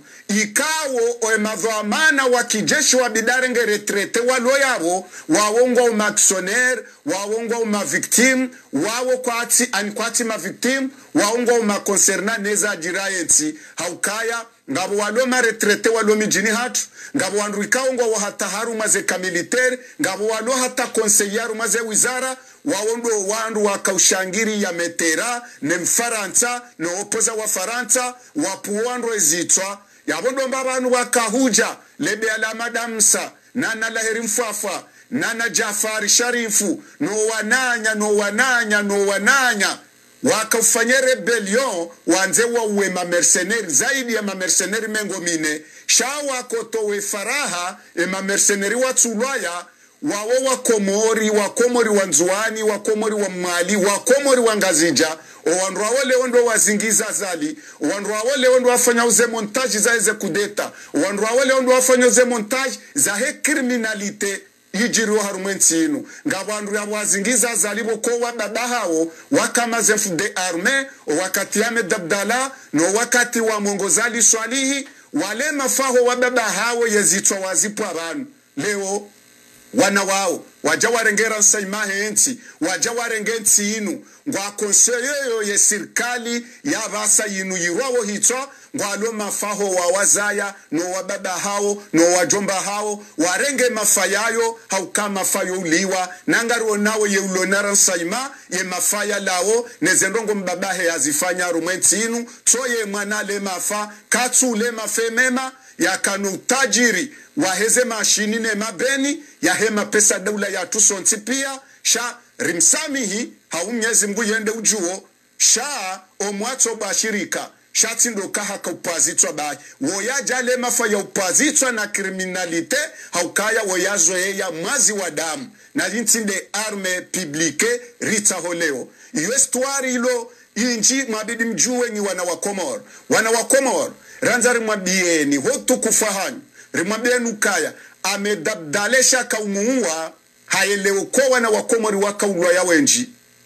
ikawo o emavamana wa kijeshi wa bidarenge retrete walo yabo wawongwa umaksoner wawongwa umavictim wawo kwati ankwati mavictim wawongwa umakonserna neza jirayensi haukaya ngabo walo maretrete walo mijini hatu ngabo wanruikao ngo hataharu maze kamiliteri ngabo walo hata konseyaru maze wizara waondo wandu wakaushangiri ya metera ne Mfaransa no opoza wa Faransa wapuwando ezitwa yabondo mbabanu wakahuja lebe ala madamsa nana laheri mfafa nana Jafari Sharifu no wananya no wananya no wananya wakafanya rebellion wanze wa uwe mamercenari zaidi ya mamercenari mengomine shawa kotowe faraha e mamercenari watsulwaya wawo wakomori wakomori wanzuani wakomori wa mali wakomori wangazija owandu wawo leo ndo wazingiza zali owandu wawo leo ndo wafanya uze montage za eze kudeta owandu wawo leo ndo wafanya uze montage za he kriminalite yijiri wa harumenti inu ngabandu ya wazingiza zalibo ko wadada hao wakamaze fude arme wakati yame Dabdala no wakati wa Mongozali Swalihi wale mafaho wadada hao yezitwa wazipu abanu leo wana wao waja warengera nsaimahe enti waja warengenti inu ngwa konseyo ye sirkali ya basa inu yirwawo hitwa ngwalo mafaho wa wazaya no wababa hao no wajomba hao warenge mafayayo hauka mafayo uliwa nangaro nawe ye ulonara nsaima ye mafaya lao nezendongo mbabahe yazifanya rumenti inu toye mwanale mafa katu le mafemema ya kanu tajiri waheze mashini ne mabeni ya hema pesa daula ya tusonti pia sha rimsamihi haumnyezi mgu yende ujuo sha omwato bashirika shati ndo kaha kaupazitwa bai woya jale mafa ya upazitwa na kriminalite haukaya woyazo ya mazi wa damu na yintinde arme publike rita holeo iyo estuari ilo inji mabidi mjuwe ni wana wa Komoro wana wa Komoro ranzari mwabieni hotu kufahanyu rimwabienu kaya amedabdalesha kaumuua haeleo kwa wana wa Komori waka ulwa ya wenji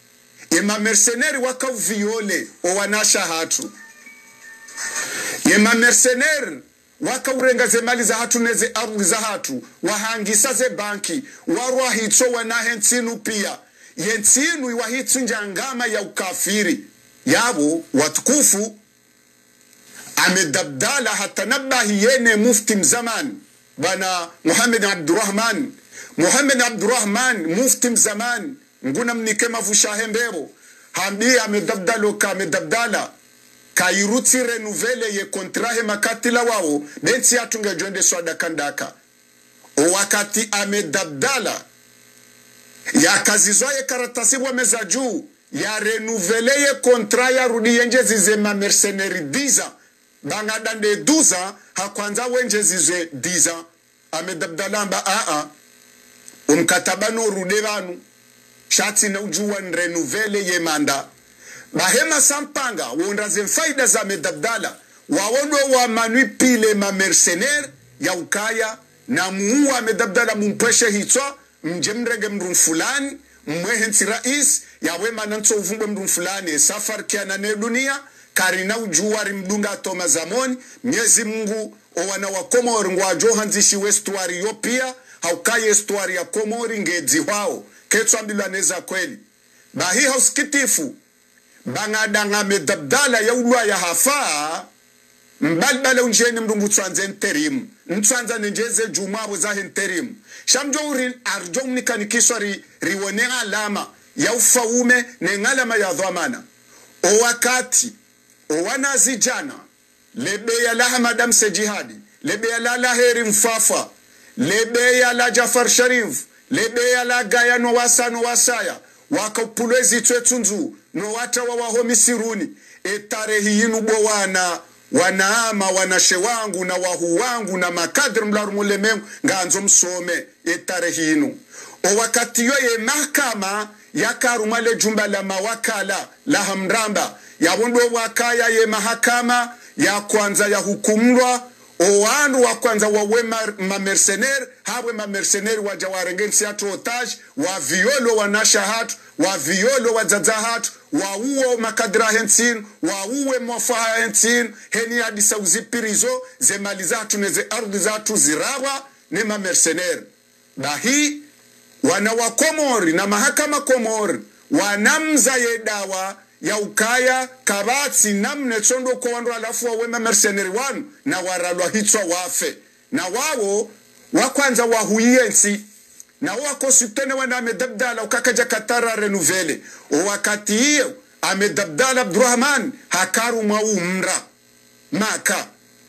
ima mercenari waka uviole o wanasha hatu ima mercenari waka urenga ze mali za hatu neze aru za hatu wahangisa ze banki warwa hitso wanahentinu pia yentinu iwahitsu njangama ya ukafiri yabo watukufu amedabdala hata nabahi yene mufti mzamani bana Mohamed Abdurrahman Mohamed Abdurrahman mufti mzamani nguna mnike mavusha hembebo hambi amedabdalo ka amedabdala kairuti renuvele ye kontrahe makatila wao bensi atunge jonde swada kandaka o wakati Ahmed Abdallah ya kazizwa ye karatasi wa meza juu ya renuvele ye kontra ya rudi yenje zize ma mercenary diza banga dande duza hakwanza wenje zize diza Ahmed Abdallah mba aa umkataba no rude banu shati na ujuwa renuvele ye manda bahema sampanga wondaze faida za Ahmed Abdallah waondo wa manui pile ma mercenaire ya ukaya na muua Ahmed Abdallah mumpeshe hitwa mjemrege mrun fulani mwehensi rais yawe mananto uvumbe mrun fulani safar kiana ne dunia karina ujuwari mdunga toma zamoni Mwenyezi Mungu owana wa Komori ngwa johanzishi westuari yopia haukaye estuari ya Komori ngezi wao ketwa mbilaneza kweli bahi hauskitifu bangadanga Ahmed Abdallah ya ulwa ya hafa mbalbala unjeni mdungu twanze interimu ntwanza njeze jumabo za interimu shamjo uri arjo mnikanikiswa ri, riwone alama ya ufaume ne ngalama ya dhamana o wakati o wanazi jana lebe ya la madam se jihadi lebe ya la laheri mfafa lebe ya la Jafar Sharif lebe ya la gaya no wasa no wasaya wakapulezi twetunzu no wata wa wahomi siruni etarehi yinu bowana wanaama wanashe wangu na wahu wangu na makadri mlaru mulemengu nganzo msome etarehi yinu o wakati yoye mahakama ya karumale jumba la mawakala la hamramba ya wondo wakaya ye mahakama ya kwanza ya hukumrwa o wanu wa kwanza wawe ma mercenaire hawe ma mercenaire wa jawarengensi hatu otage wa violo wa nasha hatu wa violo wa zaza hatu wa uo makadra hensin wa uwe mwafaha hensin heni hadi sauzipirizo ze mali zatu neze ardhi zatu zirawa ne ma mercenaire bahi wana wa Komori na mahakama Komori wanamza ye dawa ya ukaya kabati namne chondo kwa wandu alafu wawema mercenary wanu na waralwa hitwa wafe na wawo wakwanza wahuyensi na wako sutene wana Ahmed Abdallah ukakaja katara renuvele o wakati hiyo Ahmed Abdallah Abdurrahman hakaru maumra maka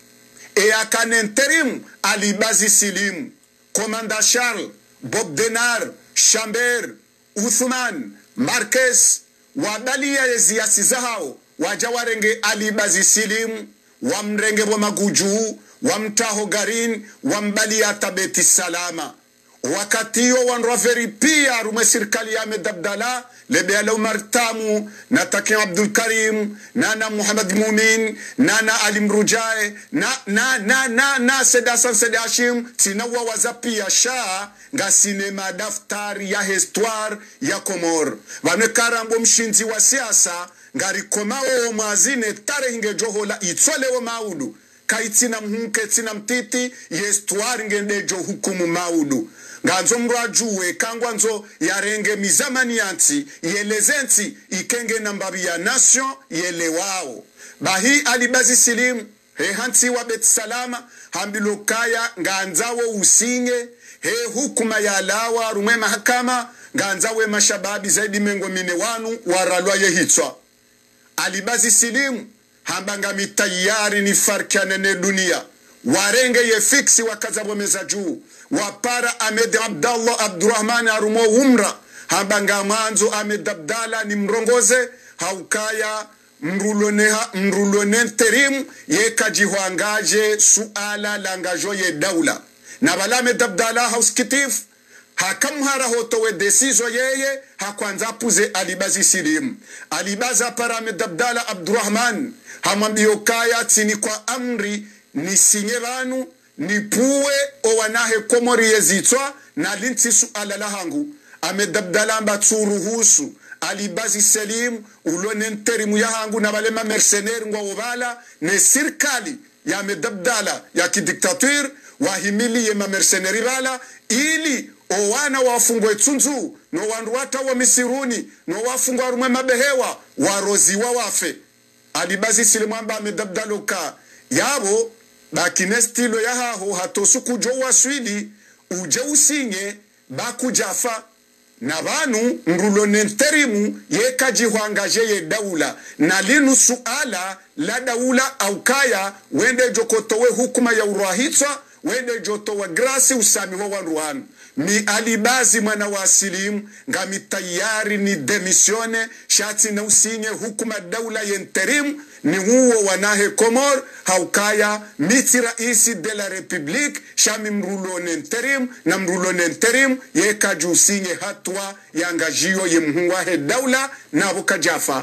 e akanenterimu alibazi silimu Komanda Charles Bob Denar Chamber Uthman Marquez wabalia yeziasi zao wajawarenge alibazi silimu wamrenge wa maguju wamtaho garin wambalia tabeti salama wakati hiyo wanroveri pia rume serikali ya Ahmed Abdallah lebe ala Umar Tamu na Takim Abdul Karim na na Muhammad Mumin na na Ali Mrujae na na na na na Seda San Seda Hashim tinawa wazapia sha nga sinema daftari ya histoire ya Komor wane karambo mshinzi wa siasa ngari komao mazine tare hinge johola itwale wa maudu kaitina mhunke tina mtiti histoire ngende jo hukumu maudu nganzo mrajuwe kangwanzo yarenge mizamani yanti yelezenti ikenge nambabi ya nation yelewao bahi alibazi silimu he hanti wa beti salama hambilokaya nganzawo usinge he hukuma ya lawa rume mahakama nganzawe mashababi zaidi mengo mine wanu waralwa ye hitwa alibazi silimu hambanga mitayari ni farkiane ne dunia warenge ye fiksi wakazabo meza juu wapara Ahmed Abdallah Abdurrahman arumo umra hambanga manzo Ahmed Abdallah ni mrongoze haukaya mrulone mrulone terim ye kajihuangaje suala langajo ye daula na bala Ahmed Abdallah hauskitif hakamhara hotowe desizo yeye hakwanza puze alibazi silim alibaza para Ahmed Abdallah Abdurrahman hamambiokaya tini kwa amri ni sinye banu ni puwe o wanahe Komori yezitwa na linti suala lahangu Ahmed Abdallah mba turuhusu alibazi selim ulone nterimu ya hangu na balema mercenaire ngwa ubala ne sirkali ya Ahmed Abdallah ya kidiktature wahimili ye ma mercenaire bala ili o wana wafungwe tunzu no wandu wata wa misiruni no wafungwa rumwe mabehewa warozi wa wafe alibazi silimu amba Ahmed Abdallah ka yabo bakine stilo ya haho hatosu kujo waswili uje usinge baku jafa na banu mrulone nterimu yekajihwangaje ye daula na linu suala la daula au kaya wende jokotowe hukuma ya urahitwa wende jotowa grasi usamiho wa ruhanu mi alibazi mwana wa silimu ngami tayari ni demisione shati na usinye hukuma daula yenterimu ni huo wanahe Komor haukaya miti raisi de la republique shami mrulone interim na mrulone interim yeka jusinye hatwa yangajio ye mhuwahe daula na bukajafa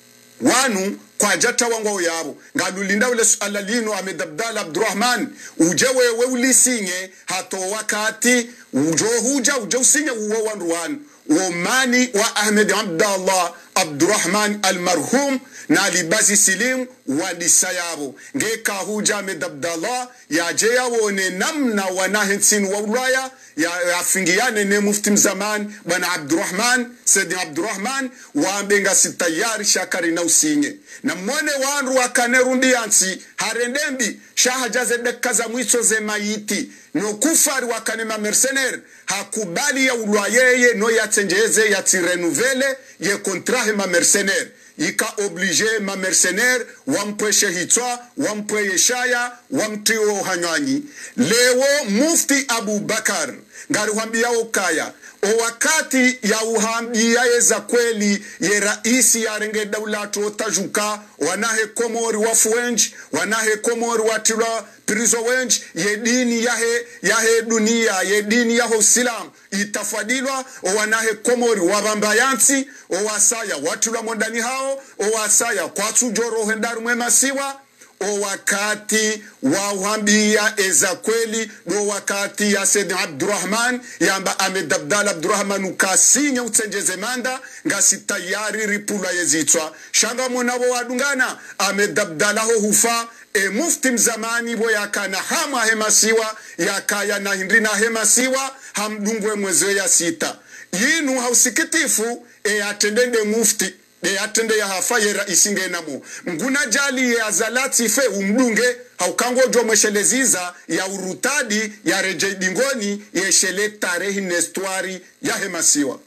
wanu kwa jata wangu yabo ngalulinda ule suala lino Ahmed Abdurrahman uje wewe ulisinye hato wakati ujo huja uje usinye uwe wanruwan womani wa Ahmed Abdallah Abdurrahman almarhum na libazi silim walisayabo ngeka huja Ahmed Abdallah ya jeya wone namna wanahensin wa ulaya ya afingiane ne mufti mzaman bana Abdurrahman Sayyid Abdurrahman waambenga sitayari shakari na usinye na mwone wanru wakanerundi yansi harendembi shahajaze dekaza mwiso ze mayiti no kufari wakanema mercenaire hakubali ya ulwayeye no yatenjeze yati renuvele ye kontrahe ma mercenaire ika oblige ma mercenaire wampweshe hitwa wampweye shaya wamtio hanywanyi lewo mufti Abu Bakar ngari wambia ukaya o wakati ya uhambia yeza kweli ye raisi ya renge daula tajuka wanahe Komori wafu wenji wanahe Komori watila prizo wenji ye dini yahe yahe dunia ye dini yaho silam itafadilwa o wanahe Komori wabambayansi o wasaya watila mondani hao o wasaya kwa tujoro hendaru mwema siwa o wakati wa uhambia eza kweli do wakati ya Sayyid Abdurrahman yamba Ahmed Abdurrahman ukasinya utenjeze manda ngasi tayari ripula yezitwa shanga mwanabo wadungana Ahmed Abdallah hufa e mufti mzamani bo yakana hama hemasiwa yakaya na hindrina hemasiwa hamdungwe mweze ya sita yinu hausikitifu e atendende mufti de atende ya hafa ye raisi ngenamo mguna jali ya zalati fe umdunge haukango jo mwesheleziza ya urutadi ya reje dingoni yeshele tarehi nestuari ya hemasiwa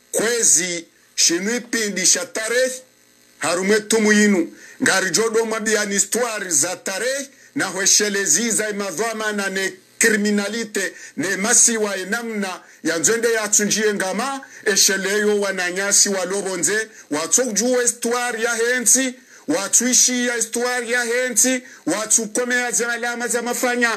kwezi shinui pindi sha tarehi harume tumu yinu ngari jodo mabiani stuari za tarehi na hwesheleziza imadhwama na ne kriminalite ne masiwa enamna ya nzende ya tunjie ngama esheleyo wananyasi walobonze watujua histoire ya hensi watuishi ya histoire ya hensi watukomea alama za mafanya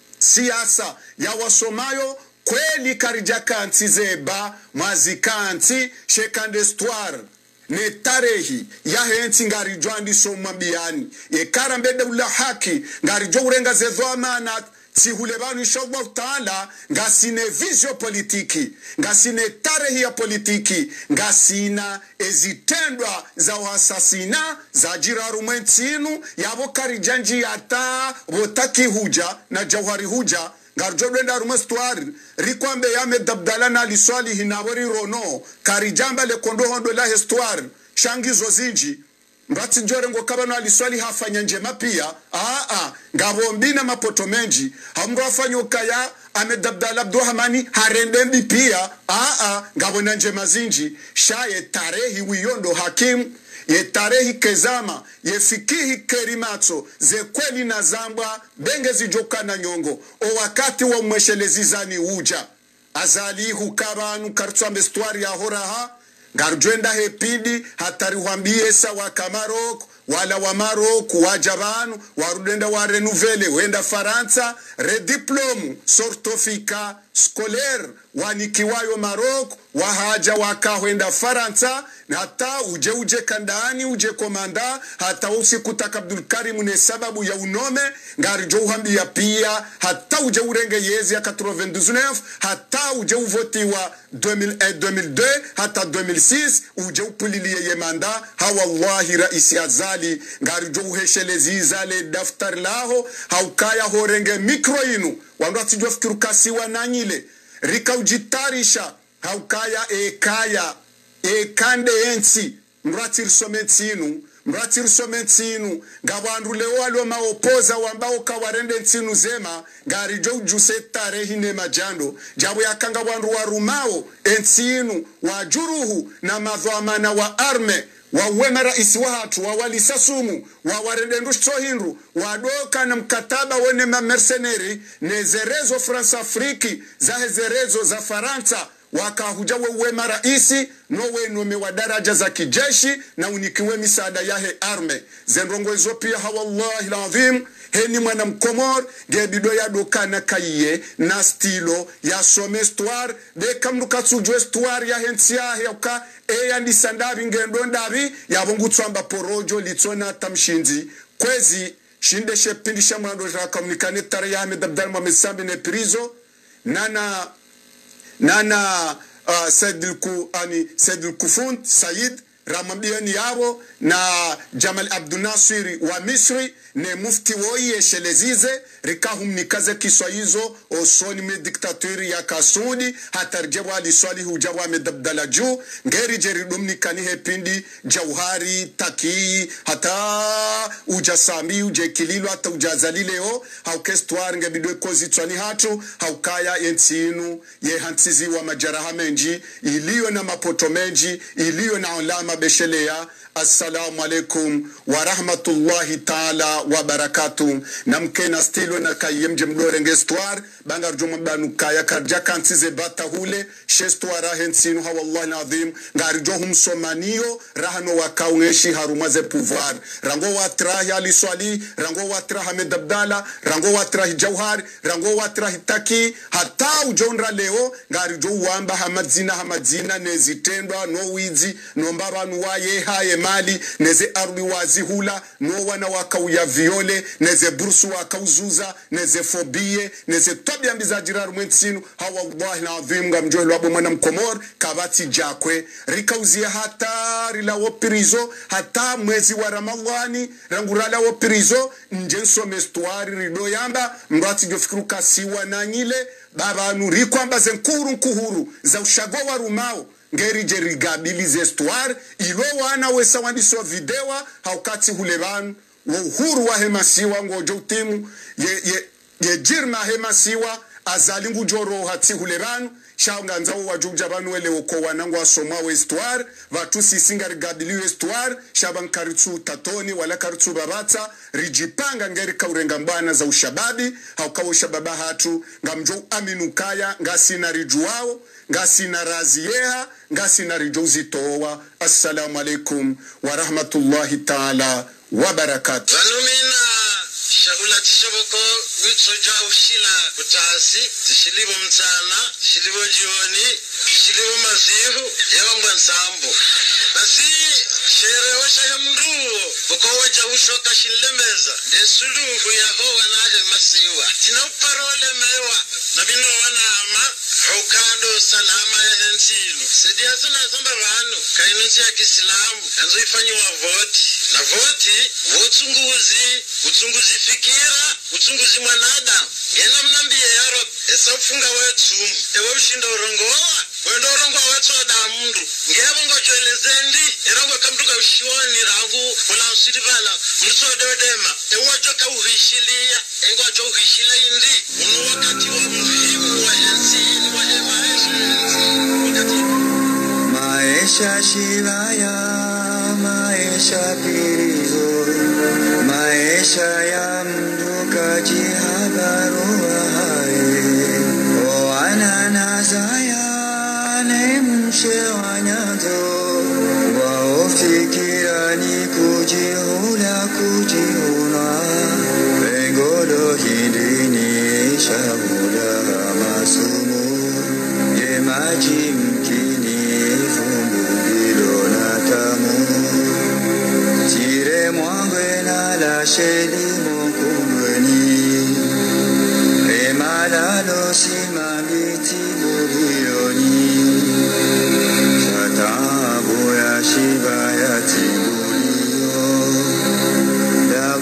siasa ya wasomayo kweli karijakanti zeba mwazikanti shekande histoire ne tarehi ya hensi ngari joandi somambiani ye karambede ula haki ngari jo urenga zedhoma na tihule banu shogwa utaala ngasine vizio politiki ngasine tarehi ya politiki ngasina ezitendwa za uhasasina za jiraru mwentinu yabo karijanji yata botaki huja na jawhari huja ngarjodwenda rumestwari rikwambe ya Ahmed Abdallah na liswali hinabori rono karijamba le kondo hondo la histoire shangizo zinji mbati njore ngo kabano aliswali hafanya njema pia aa aa ngabombina mapoto menji hamgo afanyo kaya Ahmed Abdurrahmani harendembi pia aa aa ngabona njema zinji shaye tarehi wiyondo hakim ye tarehi kezama ye fikihi kerimato ze kweli na zamba benge zijoka na nyongo o wakati wa mweshelezizani uja azali hukabanu kartuambe stuari ya horaha garjwenda hepidi hatari wambie sawa kamaroko wala wa Maroko wajabanu warudenda wa renuvele wenda Faransa rediplomu sortofika scolaire wanikiwayo Maroko wahaja waka wenda Faransa hata uje uje kandani uje komanda hata usikutaka Abdul Karim ne sababu ya unome ngarijo uhambia pia hata uje urenge yezi ya quatre-vingt-dix-neuf hata uje uvoti wa deux mille un deux mille deux hata deux mille six uje upulilie ye manda hawallahi raisi azali ngarijo uheshelezi zale daftar laho haukaya horenge mikro inu wandati jofikiru kasiwa nanyile rika ujitarisha haukaya ekaya e kande ensi mratir sometinu mrati rusome ntinu ngabandu leo alo maopoza wambao kawarende ntinu zema ngari jo juse tarehi ne majando jabu yakanga bandu warumao ntinu wajuruhu na madhamana wa arme wawema raisi watu wawalisa sumu wawarendendu strohindu wadoka na mkataba wene mamercenary nezerezo France Afriki za hezerezo za Faransa wakahuja wewema raisi nowe nome wa daraja za kijeshi na unikiwe misaada yahe arme zenrongo ezo pia hawallahi lazim heni mwana mkomor gebido ya dokana kaiye na stilo ya some histoire de kamruka tsujo histoire ya hentia heka e ya ndisandabi ngendo ndabi ya bongu tsamba porojo litsona tamshinzi kwezi shinde shepindi shamando ja komunikane tare ya medabdal mamesambe ne prizo nana nana uh, Sedilku ani Sedilku Fund Said Ramambiani yabo na Jamal Abdunasiri wa Misri ne mufti woye shelezize rikahum nikaze kiswaizo osoni me diktaturi ya kasudi hatarjewa aliswali hujawa medabdala juu ngeri jeridum nikani hepindi jauhari taki hata ujasami ujekililu hata ujazalileo haukestuar ngebidwe kozi twani hatu haukaya yentinu ye hantizi wa majaraha menji iliyo na mapoto menji iliyo na olama beshelea. Assalamu alaikum wa rahmatullahi ta'ala wa barakatuh. Namkena stilo na kayem jemdore ngestoire bangar jomabanu kaya karja kantize bata hule shestoire hensinu ha wallahi nazim ngarijo hum somaniyo rahano wakaungeshi harumaze pouvoir rango watrahi ali swali rango watrahi medabdala rango watrahi jauhar rango watrahi taki hata ujonra leo ngarijo wamba hamadzina hamadzina nezitendwa no wizi no mbabanu waye haye mali neze arwi wazihula no wana wakauya viole neze bursu wakauzuza neze fobie neze tobia mbizajiraru mwensinu hawa wallahi nazim ngamjohelo abo mwana mkomor kabati jakwe rikauzia hata rila wopirizo hata mwezi wa ramadhani rangurala wopirizo njenso mestuari rido yamba mrati jofikiru kasiwa na nyile baba nuri kwamba zenkuru nkuhuru za ushago wa rumao ngeri jerigabili zestuar ilo wana wesa wandiso videwa haukati hulebanu wa uhuru wa hemasiwa ngojo utimu ye, ye, ye jirma hemasiwa azalingu joro hati hulebanu shaunga nzao wajugja banu wele uko wanangu wa soma wa histoire vatu sisinga rigabili wa histoire shaban karitsu tatoni wala karitsu babata rijipanga ngeri kaurenga mbana za ushababi haukawa ushababa hatu ngamjo aminukaya ngasi na rijuao ngasi na razieha ngasi na rijuzi towa. Assalamu alaikum wa rahmatullahi ta'ala wa barakatuh. Zanumina shagula tishaboko witsoja ushila kutasi tishilibo mtana shilibo jioni shilibo masihu yawangwa nsambo basi shere washa ya mduo ukowaja ushoka shilemeza desuluhu ya hoa nahe masiwa tina uparole mewa nabino wanama hukando salama ya hensinu sedia sana zamba wano kainuzi ya kisilamu yanzo ifanyi wa voti na voti wotunguzi utunguzi fikira utunguzi mwanadamu ngena mnambie yaro esa ufunga wetu ewe ushinda urongoa wendo urongoa wetu wa damundu ngebo ngojo elezendi erongo kamduka ushioni rangu wala usiribala mluso dodema ewe joka uhishilia engo jo uhishila indi unu wakati wa muhimu wa hensini wa hema hensini maisha shivaya maisha pirizo maisha ya mduka jihabarua hae o ananazaya ne mshewa nyanzo waofikira ni kujihula kujihuna pengolo hindini shabula masumu ye maji mkini fumbulilo na tamu tire mwangwe na la sheli mokungweni emalalo simambiti bulioni shatabu ya shiba ya tibulio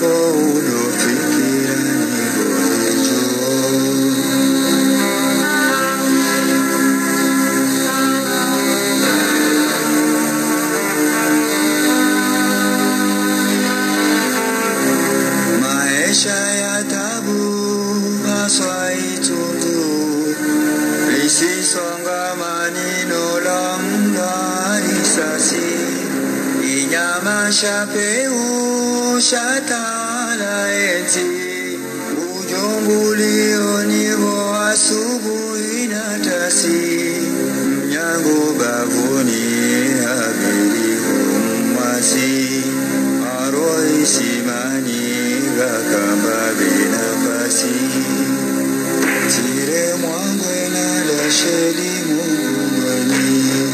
shapeu shatala eti ujombulioni bo asubuhi na tasi mnyango bavuni habili umwasi aroi simani gakamba binafasi tire mwangwe na lasheli mungweni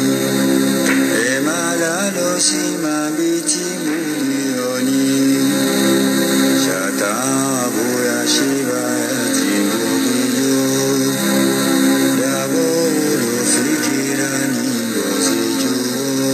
emalalo simabiti milioni shatabu ya shiva ya timbubiyo dabo ulofikira ningozi juo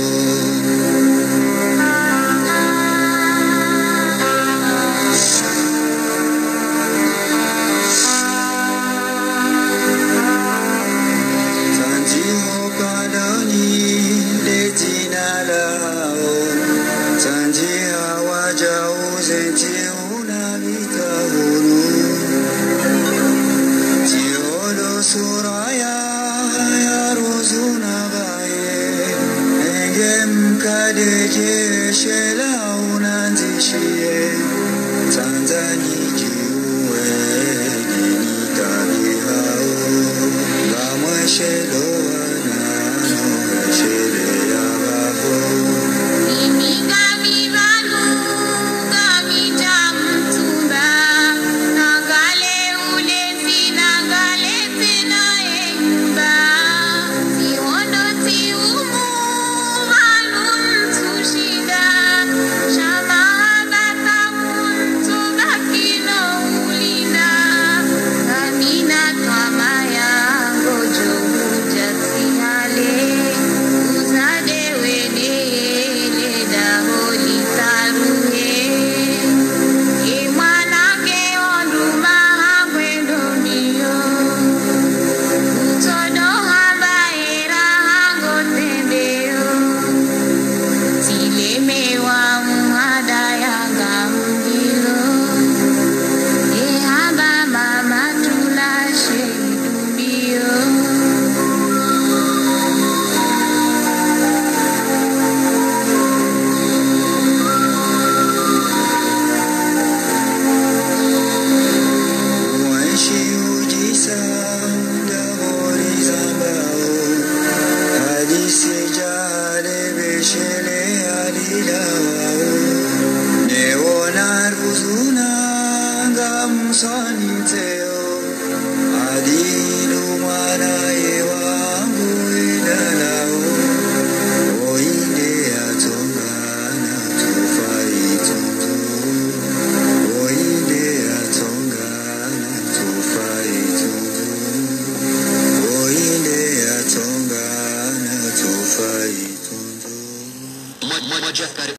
Neona ruzuna ngam sanite